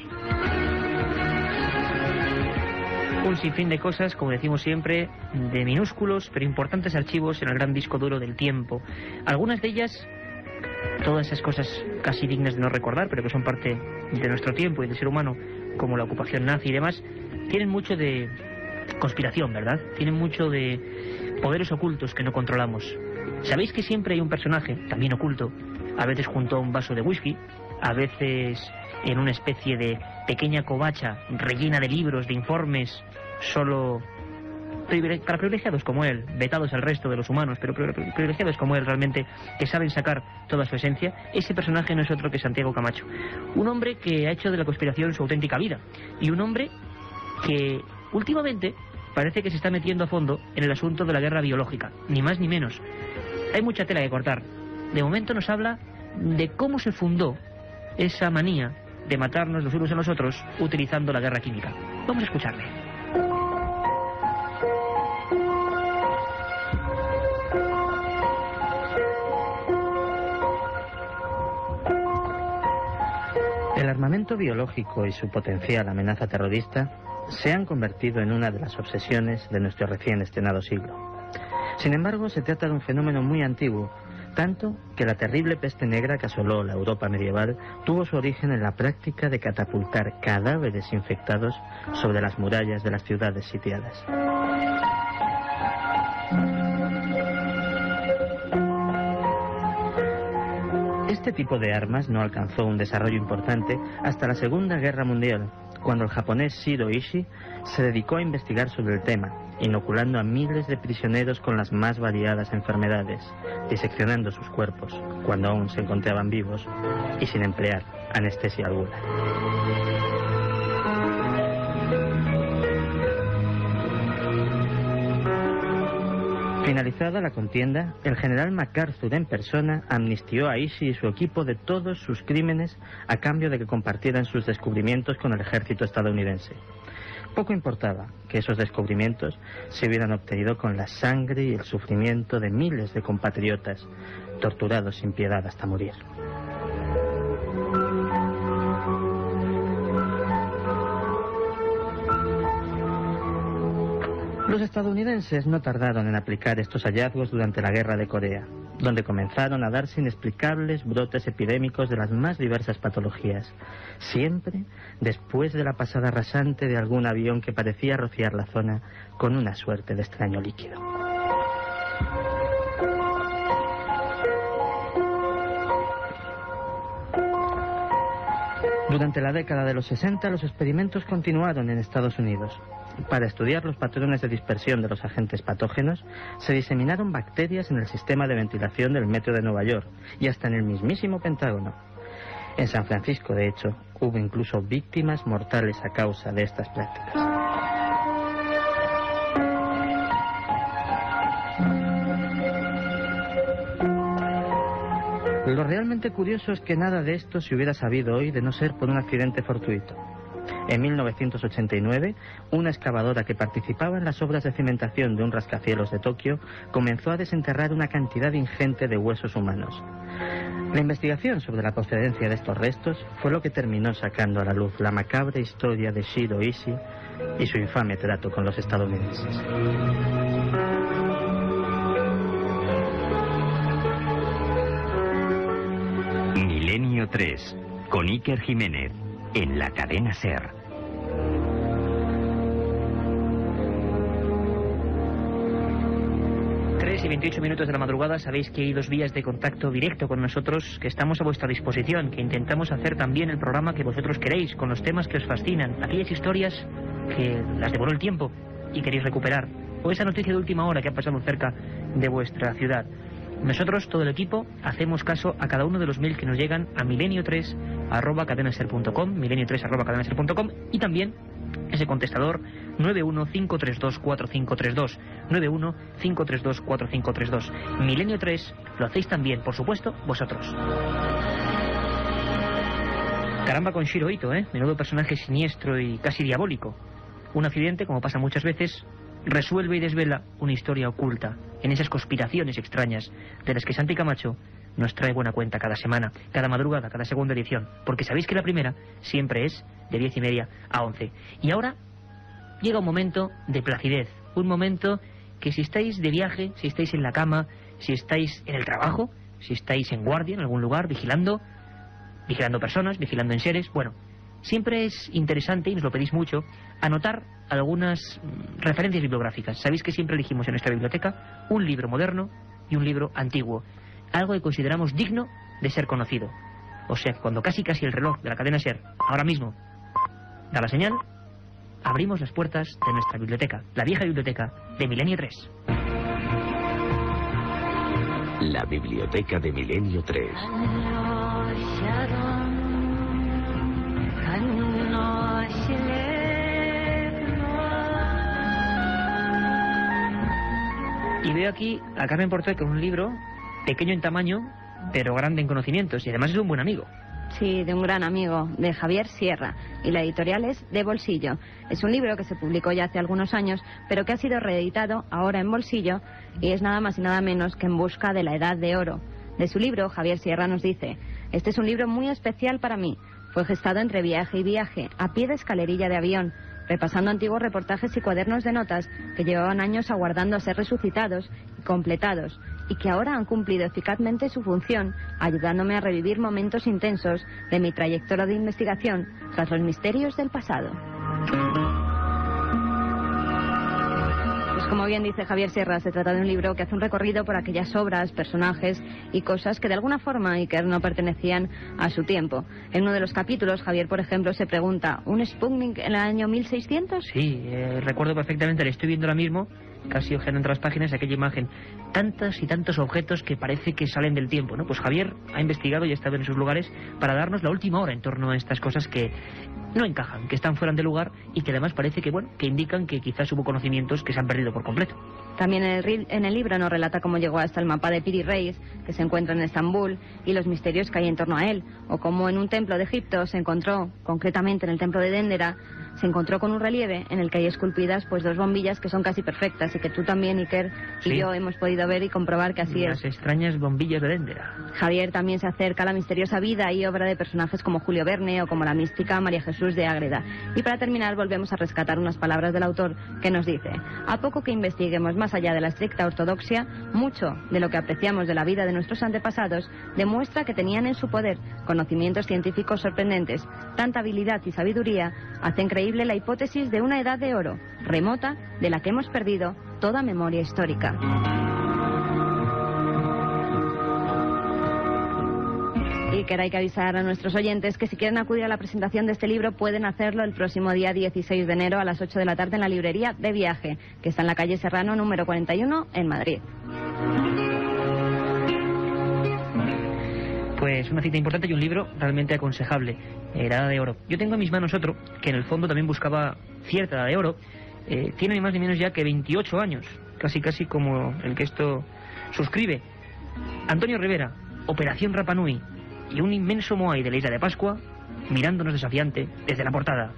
Un sinfín de cosas, como decimos siempre, de minúsculos pero importantes archivos en el gran disco duro del tiempo. Algunas de ellas, todas esas cosas casi dignas de no recordar, pero que son parte de nuestro tiempo y del ser humano, como la ocupación nazi y demás, tienen mucho de conspiración, ¿verdad? Tienen mucho de poderes ocultos que no controlamos. ¿Sabéis que siempre hay un personaje, también oculto, a veces junto a un vaso de whisky, a veces en una especie de pequeña covacha rellena de libros, de informes, solo para privilegiados como él, vetados al resto de los humanos, pero privilegiados como él realmente, que saben sacar toda su esencia? Ese personaje no es otro que Santiago Camacho, un hombre que ha hecho de la conspiración su auténtica vida, y un hombre que últimamente parece que se está metiendo a fondo en el asunto de la guerra biológica, ni más ni menos. Hay mucha tela que cortar. De momento nos habla de cómo se fundó esa manía de matarnos los unos a los otros utilizando la guerra química. Vamos a escucharle. El armamento biológico y su potencial amenaza terrorista se han convertido en una de las obsesiones de nuestro recién estrenado siglo. Sin embargo, se trata de un fenómeno muy antiguo, tanto que la terrible peste negra que asoló la Europa medieval tuvo su origen en la práctica de catapultar cadáveres infectados sobre las murallas de las ciudades sitiadas. Este tipo de armas no alcanzó un desarrollo importante hasta la Segunda Guerra Mundial, cuando el japonés Shiro Ishii se dedicó a investigar sobre el tema, inoculando a miles de prisioneros con las más variadas enfermedades, diseccionando sus cuerpos cuando aún se encontraban vivos y sin emplear anestesia alguna. Finalizada la contienda, el general MacArthur en persona amnistió a Ishii y su equipo de todos sus crímenes a cambio de que compartieran sus descubrimientos con el ejército estadounidense. Poco importaba que esos descubrimientos se hubieran obtenido con la sangre y el sufrimiento de miles de compatriotas torturados sin piedad hasta morir. Los estadounidenses no tardaron en aplicar estos hallazgos durante la Guerra de Corea, donde comenzaron a darse inexplicables brotes epidémicos de las más diversas patologías, siempre después de la pasada rasante de algún avión que parecía rociar la zona con una suerte de extraño líquido. Durante la década de los 60, los experimentos continuaron en Estados Unidos. Para estudiar los patrones de dispersión de los agentes patógenos, se diseminaron bacterias en el sistema de ventilación del metro de Nueva York y hasta en el mismísimo Pentágono. En San Francisco, de hecho, hubo incluso víctimas mortales a causa de estas prácticas. Lo realmente curioso es que nada de esto se hubiera sabido hoy de no ser por un accidente fortuito. En 1989, una excavadora que participaba en las obras de cimentación de un rascacielos de Tokio comenzó a desenterrar una cantidad ingente de huesos humanos. La investigación sobre la procedencia de estos restos fue lo que terminó sacando a la luz la macabra historia de Shiro Ishii y su infame trato con los estadounidenses. Milenio 3, con Iker Jiménez, en la cadena SER. 3 y 28 minutos de la madrugada. Sabéis que hay 2 vías de contacto directo con nosotros, que estamos a vuestra disposición, que intentamos hacer también el programa que vosotros queréis, con los temas que os fascinan, aquellas historias que las devoró el tiempo y queréis recuperar, o esa noticia de última hora que ha pasado cerca de vuestra ciudad. Nosotros, todo el equipo, hacemos caso a cada uno de los mails que nos llegan a milenio3@cadenaser.com, milenio3@cadenaser.com, y también ese contestador 915324532, 915324532. Milenio 3 lo hacéis también, por supuesto, vosotros. Caramba con Shiro Ito, menudo personaje siniestro y casi diabólico. Un accidente, como pasa muchas veces, resuelve y desvela una historia oculta en esas conspiraciones extrañas de las que Santi Camacho nos trae buena cuenta cada semana, cada madrugada, cada segunda edición, porque sabéis que la primera siempre es de 10:30 a 11. Y ahora llega un momento de placidez, un momento que si estáis de viaje, si estáis en la cama, si estáis en el trabajo, si estáis en guardia en algún lugar, vigilando personas, vigilando enseres, bueno, siempre es interesante, y nos lo pedís mucho, anotar algunas referencias bibliográficas. Sabéis que siempre elegimos en nuestra biblioteca un libro moderno y un libro antiguo, algo que consideramos digno de ser conocido. O sea que cuando casi el reloj de la cadena SER ahora mismo da la señal, abrimos las puertas de nuestra biblioteca, la vieja biblioteca de Milenio 3. La biblioteca de Milenio 3. Y veo aquí a Carmen Porter con un libro pequeño en tamaño, pero grande en conocimientos, y además es un buen amigo. Sí, de un gran amigo, de Javier Sierra, y la editorial es De Bolsillo. Es un libro que se publicó ya hace algunos años, pero que ha sido reeditado ahora en Bolsillo, y es nada más y nada menos que En busca de la Edad de Oro. De su libro, Javier Sierra nos dice: este es un libro muy especial para mí. Fue gestado entre viaje y viaje, a pie de escalerilla de avión, repasando antiguos reportajes y cuadernos de notas que llevaban años aguardando a ser resucitados y completados, y que ahora han cumplido eficazmente su función, ayudándome a revivir momentos intensos de mi trayectoria de investigación tras los misterios del pasado. Pues como bien dice Javier Sierra, se trata de un libro que hace un recorrido por aquellas obras, personajes y cosas que de alguna forma Iker no pertenecían a su tiempo. En uno de los capítulos, Javier, por ejemplo, se pregunta: ¿un Sputnik en el año 1600? Sí, recuerdo perfectamente, le estoy viendo ahora mismo, casi ojeando entre las páginas, aquella imagen. Tantos y tantos objetos que parece que salen del tiempo, ¿no? Pues Javier ha investigado y ha estado en esos lugares para darnos la última hora en torno a estas cosas que no encajan, que están fuera de lugar y que además parece que, bueno, que indican que quizás hubo conocimientos que se han perdido por completo. También en el libro nos relata cómo llegó hasta el mapa de Piri Reis, que se encuentra en Estambul, y los misterios que hay en torno a él, o cómo en un templo de Egipto se encontró, concretamente en el templo de Dendera, se encontró con un relieve en el que hay esculpidas pues 2 bombillas que son casi perfectas, y que tú también, Iker, y yo hemos podido ver y comprobar que así es. Las extrañas bombillas de Dendera. Javier también se acerca a la misteriosa vida y obra de personajes como Julio Verne o como la mística María Jesús de Ágreda. Y para terminar volvemos a rescatar unas palabras del autor que nos dice: a poco que investiguemos más allá de la estricta ortodoxia, mucho de lo que apreciamos de la vida de nuestros antepasados demuestra que tenían en su poder conocimientos científicos sorprendentes. Tanta habilidad y sabiduría hacen creíble la hipótesis de una edad de oro, remota, de la que hemos perdido toda memoria histórica. Y que hay que avisar a nuestros oyentes que si quieren acudir a la presentación de este libro pueden hacerlo el próximo día 16 de enero a las 8 de la tarde en la librería De Viaje, que está en la calle Serrano número 41 en Madrid. Pues una cita importante y un libro realmente aconsejable, La Edad de Oro. Yo tengo en mis manos otro, que en el fondo también buscaba cierta Edad de Oro. Tiene ni más ni menos ya que 28 años, casi como el que esto suscribe. Antonio Rivera, Operación Rapa Nui, y un inmenso moai de la isla de Pascua, mirándonos desafiante desde la portada.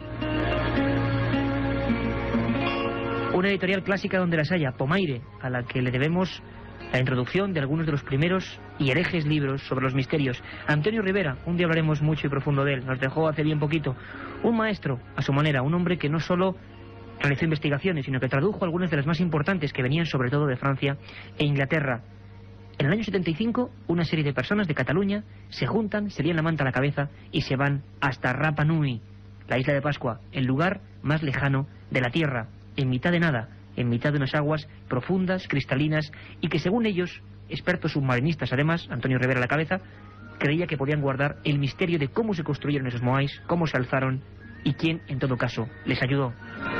Una editorial clásica donde las haya, Pomaire, a la que le debemos la introducción de algunos de los primeros y herejes libros sobre los misterios. Antonio Rivera, un día hablaremos mucho y profundo de él, nos dejó hace bien poquito. Un maestro, a su manera, un hombre que no solo realizó investigaciones, sino que tradujo algunas de las más importantes que venían sobre todo de Francia e Inglaterra. En el año 75, una serie de personas de Cataluña se juntan, se lían la manta a la cabeza y se van hasta Rapa Nui, la isla de Pascua, el lugar más lejano de la Tierra, en mitad de nada, en mitad de unas aguas profundas, cristalinas, y que según ellos, expertos submarinistas además, Antonio Rivera a la cabeza, creía que podían guardar el misterio de cómo se construyeron esos moais, cómo se alzaron y quién, en todo caso, les ayudó.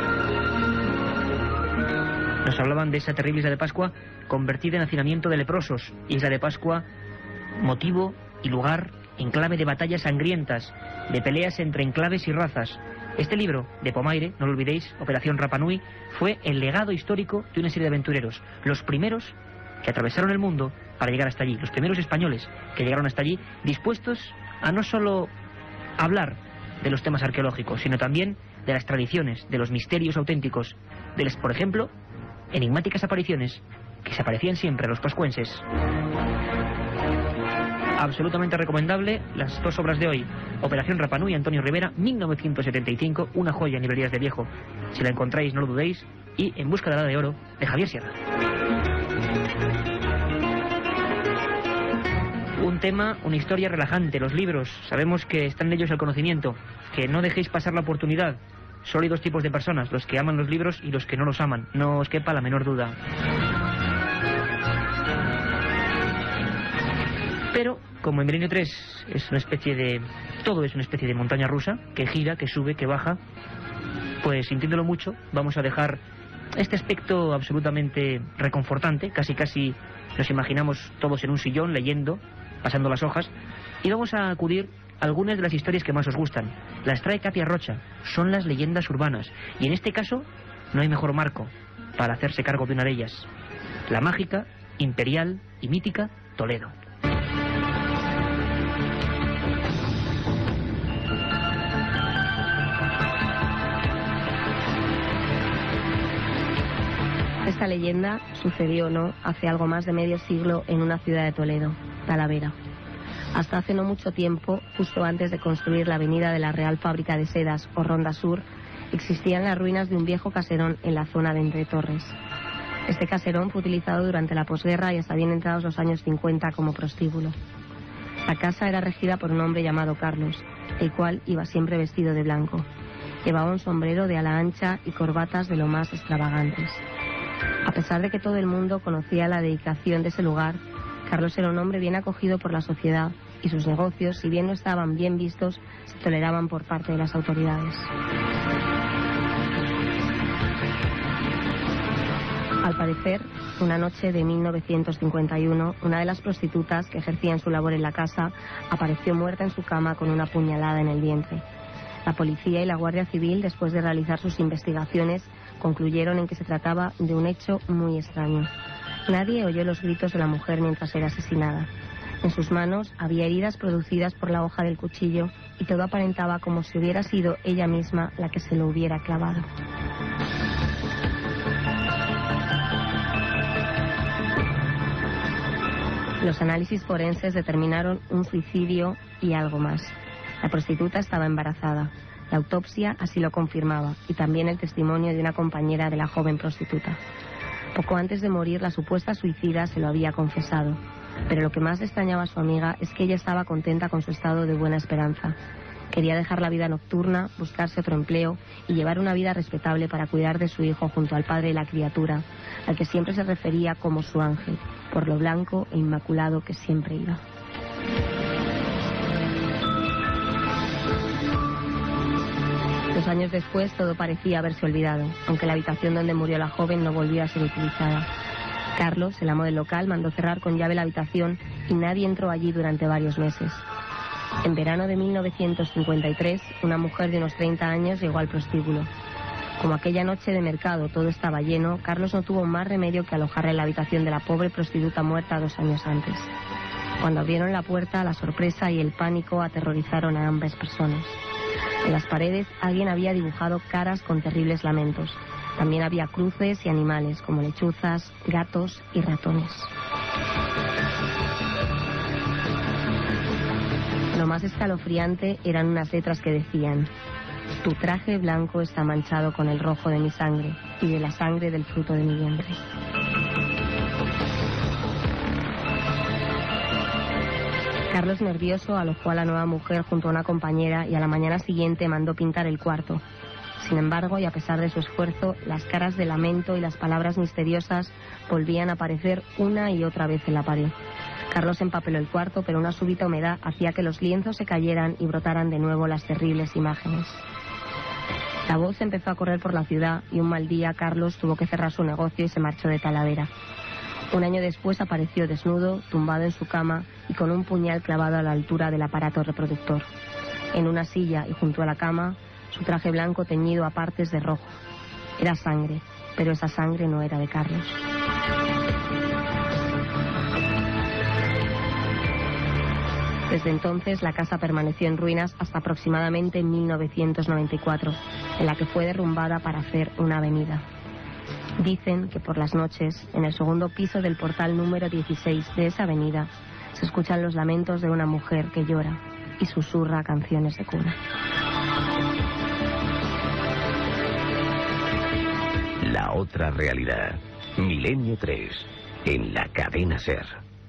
Nos hablaban de esa terrible isla de Pascua convertida en hacinamiento de leprosos, isla de Pascua, motivo y lugar, enclave de batallas sangrientas, de peleas entre enclaves y razas. Este libro de Pomaire, no lo olvidéis, Operación Rapa Nui, fue el legado histórico de una serie de aventureros, los primeros que atravesaron el mundo para llegar hasta allí, los primeros españoles que llegaron hasta allí, dispuestos a no solo hablar de los temas arqueológicos, sino también de las tradiciones, de los misterios auténticos, de las, por ejemplo, enigmáticas apariciones que se aparecían siempre a los pascuenses. Absolutamente recomendable las dos obras de hoy, Operación Rapa Nui, Antonio Rivera, 1975, una joya en librerías de viejo. Si la encontráis, no lo dudéis. Y En busca de la Edad de Oro, de Javier Sierra. Un tema, una historia relajante, los libros. Sabemos que están en ellos el conocimiento, que no dejéis pasar la oportunidad. Solo hay dos tipos de personas, los que aman los libros y los que no los aman. No os quepa la menor duda. Pero, como en Milenio 3 es una especie de... todo es una especie de montaña rusa, que gira, que sube, que baja, pues sintiéndolo mucho, vamos a dejar este aspecto absolutamente reconfortante, casi nos imaginamos todos en un sillón leyendo, pasando las hojas, y vamos a acudir a algunas de las historias que más os gustan. Las trae Katia Rocha, son las leyendas urbanas, y en este caso no hay mejor marco para hacerse cargo de una de ellas, la mágica, imperial y mítica Toledo. Esta leyenda sucedió, ¿no?, hace algo más de medio siglo en una ciudad de Toledo, Talavera. Hasta hace no mucho tiempo, justo antes de construir la avenida de la Real Fábrica de Sedas o Ronda Sur, existían las ruinas de un viejo caserón en la zona de Entre Torres. Este caserón fue utilizado durante la posguerra y hasta bien entrados los años 50 como prostíbulo. La casa era regida por un hombre llamado Carlos, el cual iba siempre vestido de blanco. Llevaba un sombrero de ala ancha y corbatas de lo más extravagantes. A pesar de que todo el mundo conocía la dedicación de ese lugar, Carlos era un hombre bien acogido por la sociedad y sus negocios, si bien no estaban bien vistos, se toleraban por parte de las autoridades. Al parecer, una noche de 1951, una de las prostitutas que ejercían su labor en la casa apareció muerta en su cama con una puñalada en el vientre. La policía y la Guardia Civil, después de realizar sus investigaciones, concluyeron en que se trataba de un hecho muy extraño. Nadie oyó los gritos de la mujer mientras era asesinada. En sus manos había heridas producidas por la hoja del cuchillo y todo aparentaba como si hubiera sido ella misma la que se lo hubiera clavado. Los análisis forenses determinaron un suicidio y algo más. La prostituta estaba embarazada. La autopsia así lo confirmaba, y también el testimonio de una compañera de la joven prostituta. Poco antes de morir, la supuesta suicida se lo había confesado, pero lo que más le extrañaba a su amiga es que ella estaba contenta con su estado de buena esperanza. Quería dejar la vida nocturna, buscarse otro empleo y llevar una vida respetable para cuidar de su hijo junto al padre de la criatura, al que siempre se refería como su ángel, por lo blanco e inmaculado que siempre iba. Dos años después todo parecía haberse olvidado, aunque la habitación donde murió la joven no volvió a ser utilizada. Carlos, el amo del local, mandó cerrar con llave la habitación y nadie entró allí durante varios meses. En verano de 1953, una mujer de unos 30 años llegó al prostíbulo. Como aquella noche de mercado todo estaba lleno, Carlos no tuvo más remedio que alojarla en la habitación de la pobre prostituta muerta 2 años antes. Cuando abrieron la puerta, la sorpresa y el pánico aterrorizaron a ambas personas. En las paredes alguien había dibujado caras con terribles lamentos. También había cruces y animales como lechuzas, gatos y ratones. Lo más escalofriante eran unas letras que decían: tu traje blanco está manchado con el rojo de mi sangre y de la sangre del fruto de mi vientre. Carlos, nervioso, alojó a la nueva mujer junto a una compañera y a la mañana siguiente mandó pintar el cuarto. Sin embargo, y a pesar de su esfuerzo, las caras de lamento y las palabras misteriosas volvían a aparecer una y otra vez en la pared. Carlos empapeló el cuarto, pero una súbita humedad hacía que los lienzos se cayeran y brotaran de nuevo las terribles imágenes. La voz empezó a correr por la ciudad y un mal día Carlos tuvo que cerrar su negocio y se marchó de Talavera. Un año después apareció desnudo, tumbado en su cama y con un puñal clavado a la altura del aparato reproductor. En una silla y junto a la cama, su traje blanco teñido a partes de rojo. Era sangre, pero esa sangre no era de Carlos. Desde entonces la casa permaneció en ruinas hasta aproximadamente 1994, en la que fue derrumbada para hacer una avenida. Dicen que por las noches, en el segundo piso del portal número 16 de esa avenida, se escuchan los lamentos de una mujer que llora y susurra canciones de cuna. La otra realidad. Milenio 3, en la cadena SER.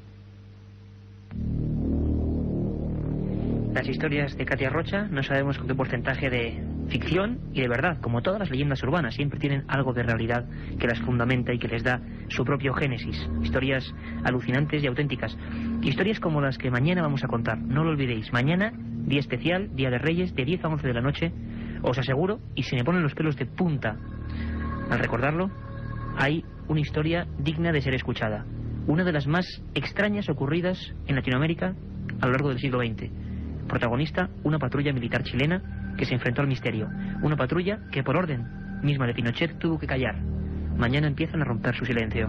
Las historias de Katia Rocha no sabemos con qué porcentaje de ficción y de verdad, como todas las leyendas urbanas, siempre tienen algo de realidad que las fundamenta y que les da su propio génesis. Historias alucinantes y auténticas. Historias como las que mañana vamos a contar. No lo olvidéis, mañana, día especial, Día de Reyes, de 10 a 11 de la noche, os aseguro, y se me ponen los pelos de punta al recordarlo, hay una historia digna de ser escuchada. Una de las más extrañas ocurridas en Latinoamérica a lo largo del siglo XX. Protagonista, una patrulla militar chilena que se enfrentó al misterio. Una patrulla que por orden misma de Pinochet tuvo que callar. Mañana empiezan a romper su silencio.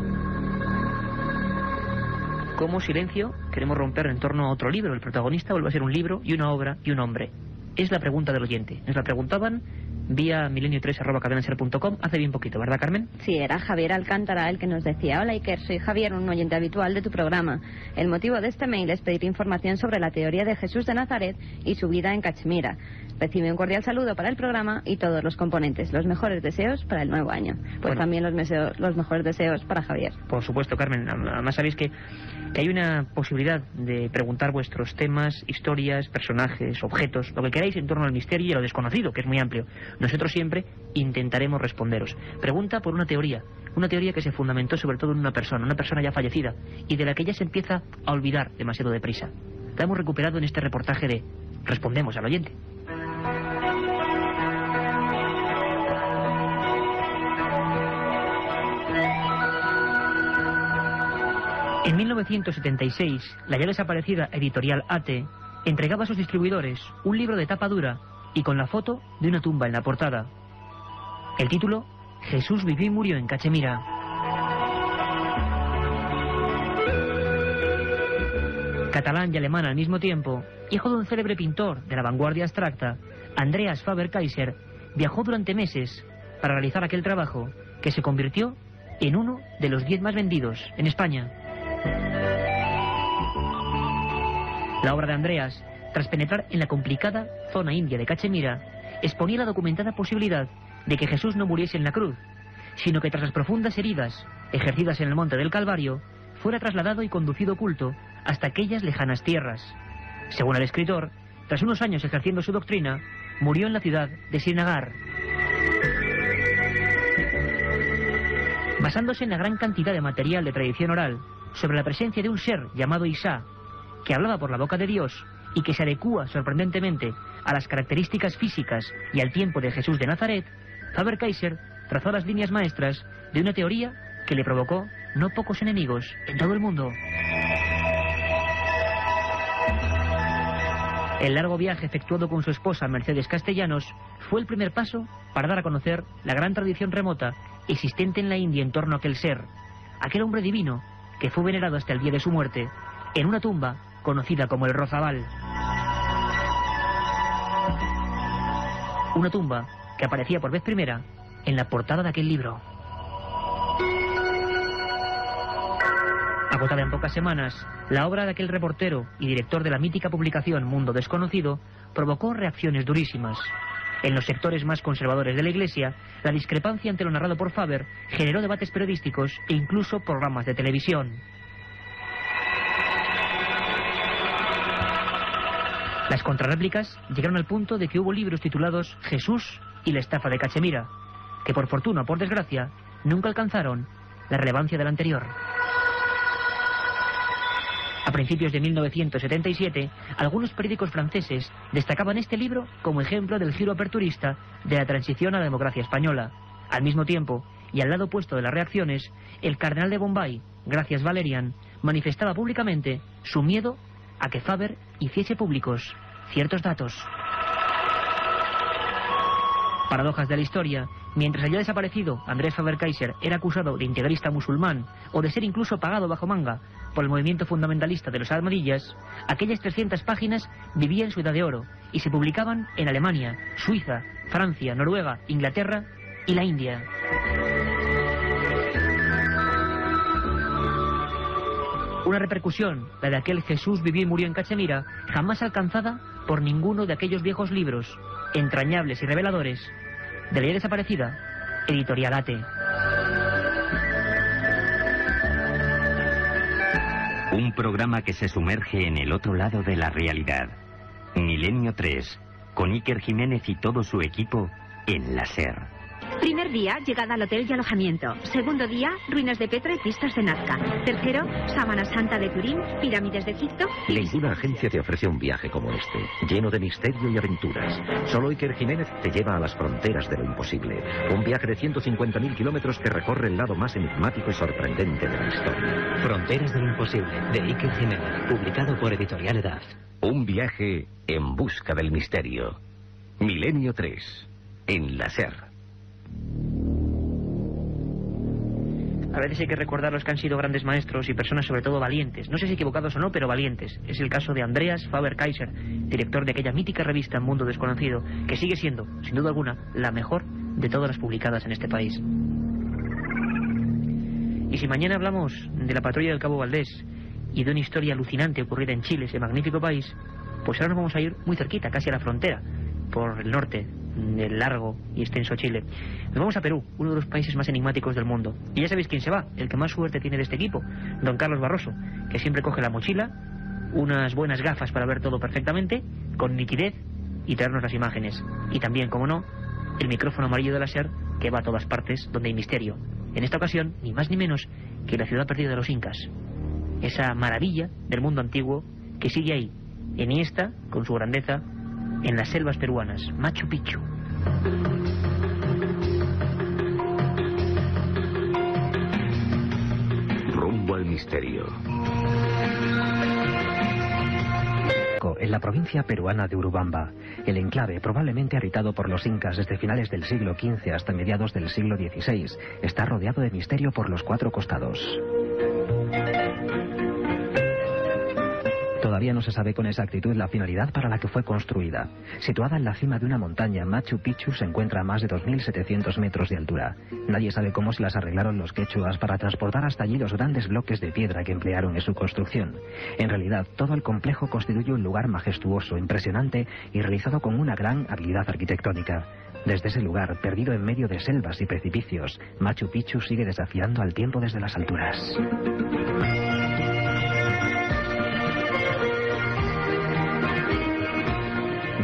¿Cómo silencio queremos romper en torno a otro libro? El protagonista vuelve a ser un libro y una obra y un hombre. Es la pregunta del oyente. Nos la preguntaban vía milenio3@cadenaser.com hace bien poquito, ¿verdad, Carmen? Sí, era Javier Alcántara el que nos decía: hola Iker, soy Javier, un oyente habitual de tu programa. El motivo de este mail es pedir información sobre la teoría de Jesús de Nazaret y su vida en Cachemira. Recibe un cordial saludo para el programa y todos los componentes. Los mejores deseos para el nuevo año. Pues bueno, también los mejores deseos para Javier. Por supuesto, Carmen. Además sabéis que hay una posibilidad de preguntar vuestros temas, historias, personajes, objetos, lo que queráis en torno al misterio y a lo desconocido, que es muy amplio. Nosotros siempre intentaremos responderos. Pregunta por una teoría que se fundamentó sobre todo en una persona ya fallecida, y de la que ya se empieza a olvidar demasiado deprisa. La hemos recuperado en este reportaje de Respondemos al oyente. En 1976, la ya desaparecida editorial ATE entregaba a sus distribuidores un libro de tapa dura y con la foto de una tumba en la portada. El título: Jesús vivió y murió en Cachemira. Catalán y alemán al mismo tiempo, hijo de un célebre pintor de la vanguardia abstracta, Andreas Faber-Kaiser viajó durante meses para realizar aquel trabajo que se convirtió en uno de los 10 más vendidos en España. La obra de Andreas, tras penetrar en la complicada zona india de Cachemira, exponía la documentada posibilidad de que Jesús no muriese en la cruz, sino que tras las profundas heridas ejercidas en el monte del Calvario, fuera trasladado y conducido oculto hasta aquellas lejanas tierras. Según el escritor, tras unos años ejerciendo su doctrina, murió en la ciudad de Srinagar. Basándose en la gran cantidad de material de tradición oral sobre la presencia de un ser llamado Isa, que hablaba por la boca de Dios y que se adecúa sorprendentemente a las características físicas y al tiempo de Jesús de Nazaret, Faber-Kaiser trazó las líneas maestras de una teoría que le provocó no pocos enemigos en todo el mundo. El largo viaje efectuado con su esposa Mercedes Castellanos fue el primer paso para dar a conocer la gran tradición remota existente en la India en torno a aquel ser, aquel hombre divino que fue venerado hasta el día de su muerte en una tumba conocida como el Rozabal. Una tumba que aparecía por vez primera en la portada de aquel libro. Agotada en pocas semanas, la obra de aquel reportero y director de la mítica publicación Mundo Desconocido provocó reacciones durísimas. En los sectores más conservadores de la Iglesia, la discrepancia ante lo narrado por Faber generó debates periodísticos e incluso programas de televisión. Las contrarréplicas llegaron al punto de que hubo libros titulados Jesús y la estafa de Cachemira, que por fortuna o por desgracia nunca alcanzaron la relevancia del anterior. A principios de 1977, algunos periódicos franceses destacaban este libro como ejemplo del giro aperturista de la transición a la democracia española. Al mismo tiempo, y al lado opuesto de las reacciones, el cardenal de Bombay, Gracias Valerian, manifestaba públicamente su miedo a que Faber hiciese públicos ciertos datos. Paradojas de la historia. Mientras el ya desaparecido Andrés Faber-Kaiser era acusado de integrista musulmán o de ser incluso pagado bajo manga por el movimiento fundamentalista de los Ahmadiyas, aquellas 300 páginas vivían su edad de oro y se publicaban en Alemania, Suiza, Francia, Noruega, Inglaterra y la India. Una repercusión, la de aquel Jesús vivió y murió en Cachemira, jamás alcanzada por ninguno de aquellos viejos libros, entrañables y reveladores, de la ya desaparecida Editorial Ate. Un programa que se sumerge en el otro lado de la realidad. Milenio 3, con Iker Jiménez y todo su equipo en la SER. Primer día, llegada al hotel y alojamiento. Segundo día, ruinas de Petra y pistas de Nazca. Tercero, Sábana Santa de Turín, pirámides de Egipto. Ninguna agencia te ofrece un viaje como este, lleno de misterio y aventuras. Solo Iker Jiménez te lleva a las fronteras de lo imposible. Un viaje de 150.000 kilómetros que recorre el lado más enigmático y sorprendente de la historia. Fronteras de lo imposible, de Iker Jiménez, publicado por Editorial Edad. Un viaje en busca del misterio. Milenio 3, en la SER. A veces hay que recordar los que han sido grandes maestros y personas sobre todo valientes. No sé si equivocados o no, pero valientes. Es el caso de Andreas Faber-Kaiser, director de aquella mítica revista Mundo Desconocido, que sigue siendo, sin duda alguna, la mejor de todas las publicadas en este país. Y si mañana hablamos de la patrulla del Cabo Valdés y de una historia alucinante ocurrida en Chile, ese magnífico país, pues ahora nos vamos a ir muy cerquita, casi a la frontera, por el norte del largo y extenso Chile. Nos vamos a Perú, uno de los países más enigmáticos del mundo. Y ya sabéis quién se va, el que más suerte tiene de este equipo, don Carlos Barroso, que siempre coge la mochila, unas buenas gafas para ver todo perfectamente, con nitidez, y traernos las imágenes. Y también, como no, el micrófono amarillo de la SER, que va a todas partes donde hay misterio. En esta ocasión, ni más ni menos que la ciudad perdida de los incas. Esa maravilla del mundo antiguo que sigue ahí, enhiesta, con su grandeza, en las selvas peruanas, Machu Picchu. Rumbo al misterio. En la provincia peruana de Urubamba, el enclave, probablemente habitado por los incas desde finales del siglo XV hasta mediados del siglo XVI, está rodeado de misterio por los cuatro costados. Todavía no se sabe con exactitud la finalidad para la que fue construida. Situada en la cima de una montaña, Machu Picchu se encuentra a más de 2.700 metros de altura. Nadie sabe cómo se las arreglaron los quechuas para transportar hasta allí los grandes bloques de piedra que emplearon en su construcción. En realidad, todo el complejo constituye un lugar majestuoso, impresionante y realizado con una gran habilidad arquitectónica. Desde ese lugar, perdido en medio de selvas y precipicios, Machu Picchu sigue desafiando al tiempo desde las alturas.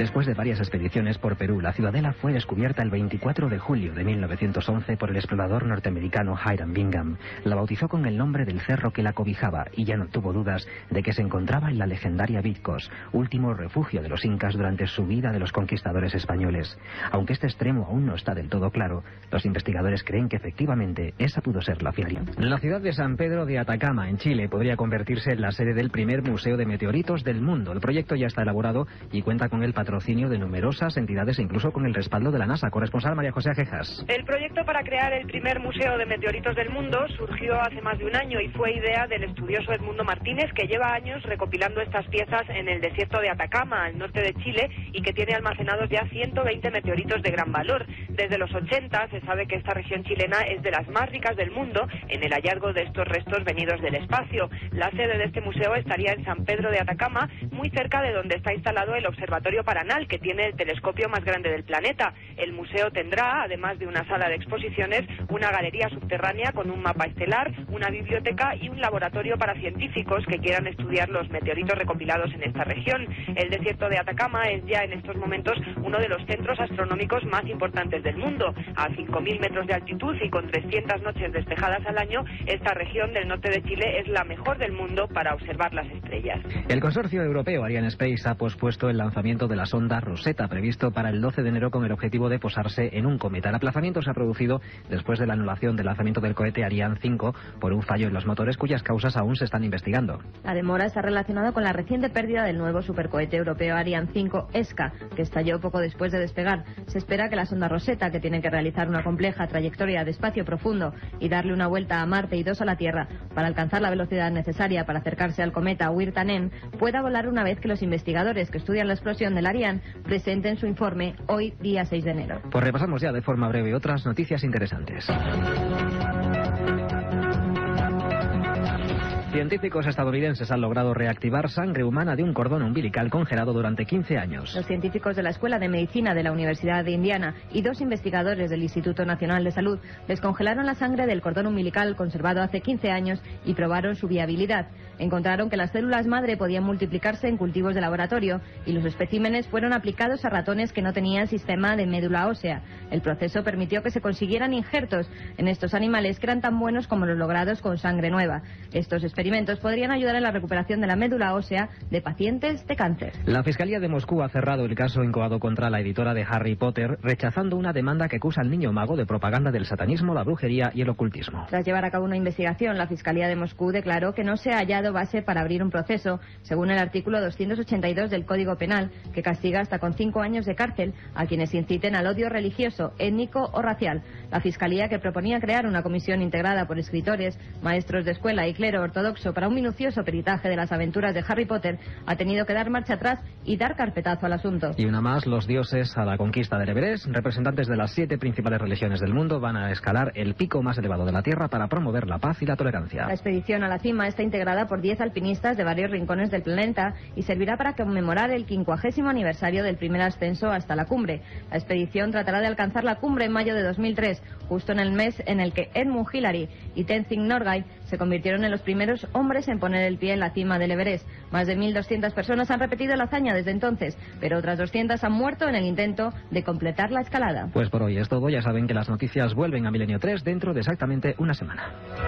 Después de varias expediciones por Perú, la ciudadela fue descubierta el 24 de julio de 1911 por el explorador norteamericano Hiram Bingham. La bautizó con el nombre del cerro que la cobijaba y ya no tuvo dudas de que se encontraba en la legendaria Vitcos, último refugio de los incas durante su huida de los conquistadores españoles. Aunque este extremo aún no está del todo claro, los investigadores creen que efectivamente esa pudo ser la finalidad. La ciudad de San Pedro de Atacama, en Chile, podría convertirse en la sede del primer museo de meteoritos del mundo. El proyecto ya está elaborado y cuenta con el patrocinio de numerosas entidades e incluso con el respaldo de la NASA. Corresponsal María José Ajejas. El proyecto para crear el primer museo de meteoritos del mundo surgió hace más de un año y fue idea del estudioso Edmundo Martínez, que lleva años recopilando estas piezas en el desierto de Atacama, al norte de Chile, y que tiene almacenados ya 120 meteoritos de gran valor. Desde los 80 se sabe que esta región chilena es de las más ricas del mundo en el hallazgo de estos restos venidos del espacio. La sede de este museo estaría en San Pedro de Atacama, muy cerca de donde está instalado el Observatorio Paranal, que tiene el telescopio más grande del planeta. El museo tendrá, además de una sala de exposiciones, una galería subterránea con un mapa estelar, una biblioteca y un laboratorio para científicos que quieran estudiar los meteoritos recopilados en esta región. El desierto de Atacama es ya en estos momentos uno de los centros astronómicos más importantes del mundo. A 5.000 metros de altitud y con 300 noches despejadas al año, esta región del norte de Chile es la mejor del mundo para observar las estrellas. El consorcio europeo Arianespace ha pospuesto el lanzamiento de la sonda Rosetta, previsto para el 12 de enero con el objetivo de posarse en un cometa. El aplazamiento se ha producido después de la anulación del lanzamiento del cohete Ariane 5 por un fallo en los motores cuyas causas aún se están investigando. La demora está relacionada con la reciente pérdida del nuevo supercohete europeo Ariane 5 ESCA, que estalló poco después de despegar. Se espera que la sonda Rosetta, que tiene que realizar una compleja trayectoria de espacio profundo y darle una vuelta a Marte y 2 a la Tierra para alcanzar la velocidad necesaria para acercarse al cometa Wirtanen, pueda volar una vez que los investigadores que estudian la explosión del Ariane presenten su informe hoy, día 6 de enero. Pues repasamos ya de forma breve otras noticias interesantes. Científicos estadounidenses han logrado reactivar sangre humana de un cordón umbilical congelado durante 15 años. Los científicos de la Escuela de Medicina de la Universidad de Indiana y 2 investigadores del Instituto Nacional de Salud descongelaron la sangre del cordón umbilical conservado hace 15 años y probaron su viabilidad. Encontraron que las células madre podían multiplicarse en cultivos de laboratorio y los especímenes fueron aplicados a ratones que no tenían sistema de médula ósea. El proceso permitió que se consiguieran injertos en estos animales que eran tan buenos como los logrados con sangre nueva. Estos experimentos podrían ayudar en la recuperación de la médula ósea de pacientes de cáncer. La Fiscalía de Moscú ha cerrado el caso incoado contra la editora de Harry Potter, rechazando una demanda que acusa al niño mago de propaganda del satanismo, la brujería y el ocultismo. Tras llevar a cabo una investigación, la Fiscalía de Moscú declaró que no se ha hallado base para abrir un proceso, según el artículo 282 del Código Penal, que castiga hasta con 5 años de cárcel a quienes inciten al odio religioso, étnico o racial. La Fiscalía, que proponía crear una comisión integrada por escritores, maestros de escuela y clero ortodoxo para un minucioso peritaje de las aventuras de Harry Potter, ha tenido que dar marcha atrás y dar carpetazo al asunto. Y una más, los dioses a la conquista del Everest. Representantes de las 7 principales religiones del mundo van a escalar el pico más elevado de la Tierra para promover la paz y la tolerancia. La expedición a la cima está integrada por 10 alpinistas de varios rincones del planeta y servirá para conmemorar el 50º aniversario del primer ascenso hasta la cumbre. La expedición tratará de alcanzar la cumbre en mayo de 2003, justo en el mes en el que Edmund Hillary y Tenzing Norgay se convirtieron en los primeros hombres en poner el pie en la cima del Everest. Más de 1.200 personas han repetido la hazaña desde entonces, pero otras 200 han muerto en el intento de completar la escalada. Pues por hoy es todo. Ya saben que las noticias vuelven a Milenio 3 dentro de exactamente una semana.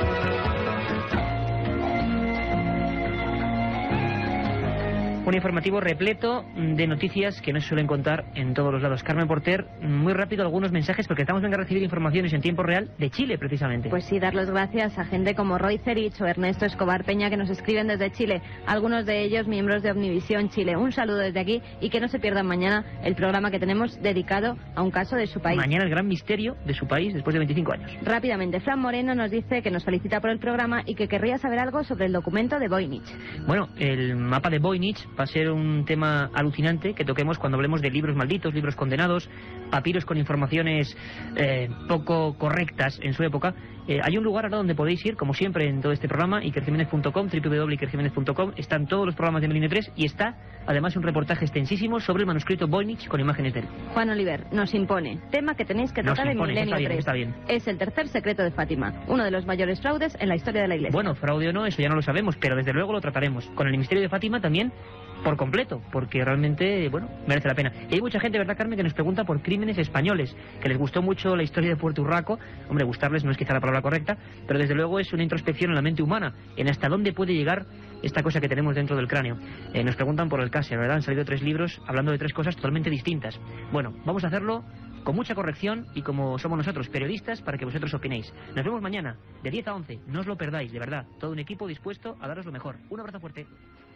Un informativo repleto de noticias que no se suelen contar en todos los lados. Carmen Porter, muy rápido algunos mensajes porque estamos viendo a recibir informaciones en tiempo real de Chile, precisamente. Pues sí, dar las gracias a gente como Roy Cerich o Ernesto Escobar Peña que nos escriben desde Chile, algunos de ellos miembros de Omnivisión Chile. Un saludo desde aquí y que no se pierdan mañana el programa que tenemos dedicado a un caso de su país. Mañana el gran misterio de su país después de 25 años. Rápidamente, Fran Moreno nos dice que nos felicita por el programa y que querría saber algo sobre el documento de Voynich. Bueno, el mapa de Voynich va a ser un tema alucinante que toquemos cuando hablemos de libros malditos, libros condenados, papiros con informaciones poco correctas en su época. Hay un lugar ahora donde podéis ir, como siempre en todo este programa, ikerjimenez.com, www.ikerjimenez.com. Están todos los programas de Milenio 3 y está además un reportaje extensísimo sobre el manuscrito Voynich con imágenes de él. Juan Oliver nos impone, tema que tenéis que tratar en Milenio 3. Está bien. Es el tercer secreto de Fátima, uno de los mayores fraudes en la historia de la Iglesia. Bueno, fraude o no, eso ya no lo sabemos, pero desde luego lo trataremos. Con el misterio de Fátima también por completo, porque realmente, bueno, merece la pena. Y hay mucha gente, ¿verdad, Carmen?, que nos pregunta por crímenes españoles, que les gustó mucho la historia de Puerto Urraco. Hombre, gustarles no es quizá la palabra correcta, pero desde luego es una introspección en la mente humana, en hasta dónde puede llegar esta cosa que tenemos dentro del cráneo. Nos preguntan por el Casia, ¿verdad? Han salido 3 libros hablando de 3 cosas totalmente distintas. Bueno, vamos a hacerlo con mucha corrección y como somos nosotros, periodistas, para que vosotros opinéis. Nos vemos mañana, de 10 a 11. No os lo perdáis, de verdad. Todo un equipo dispuesto a daros lo mejor. Un abrazo fuerte.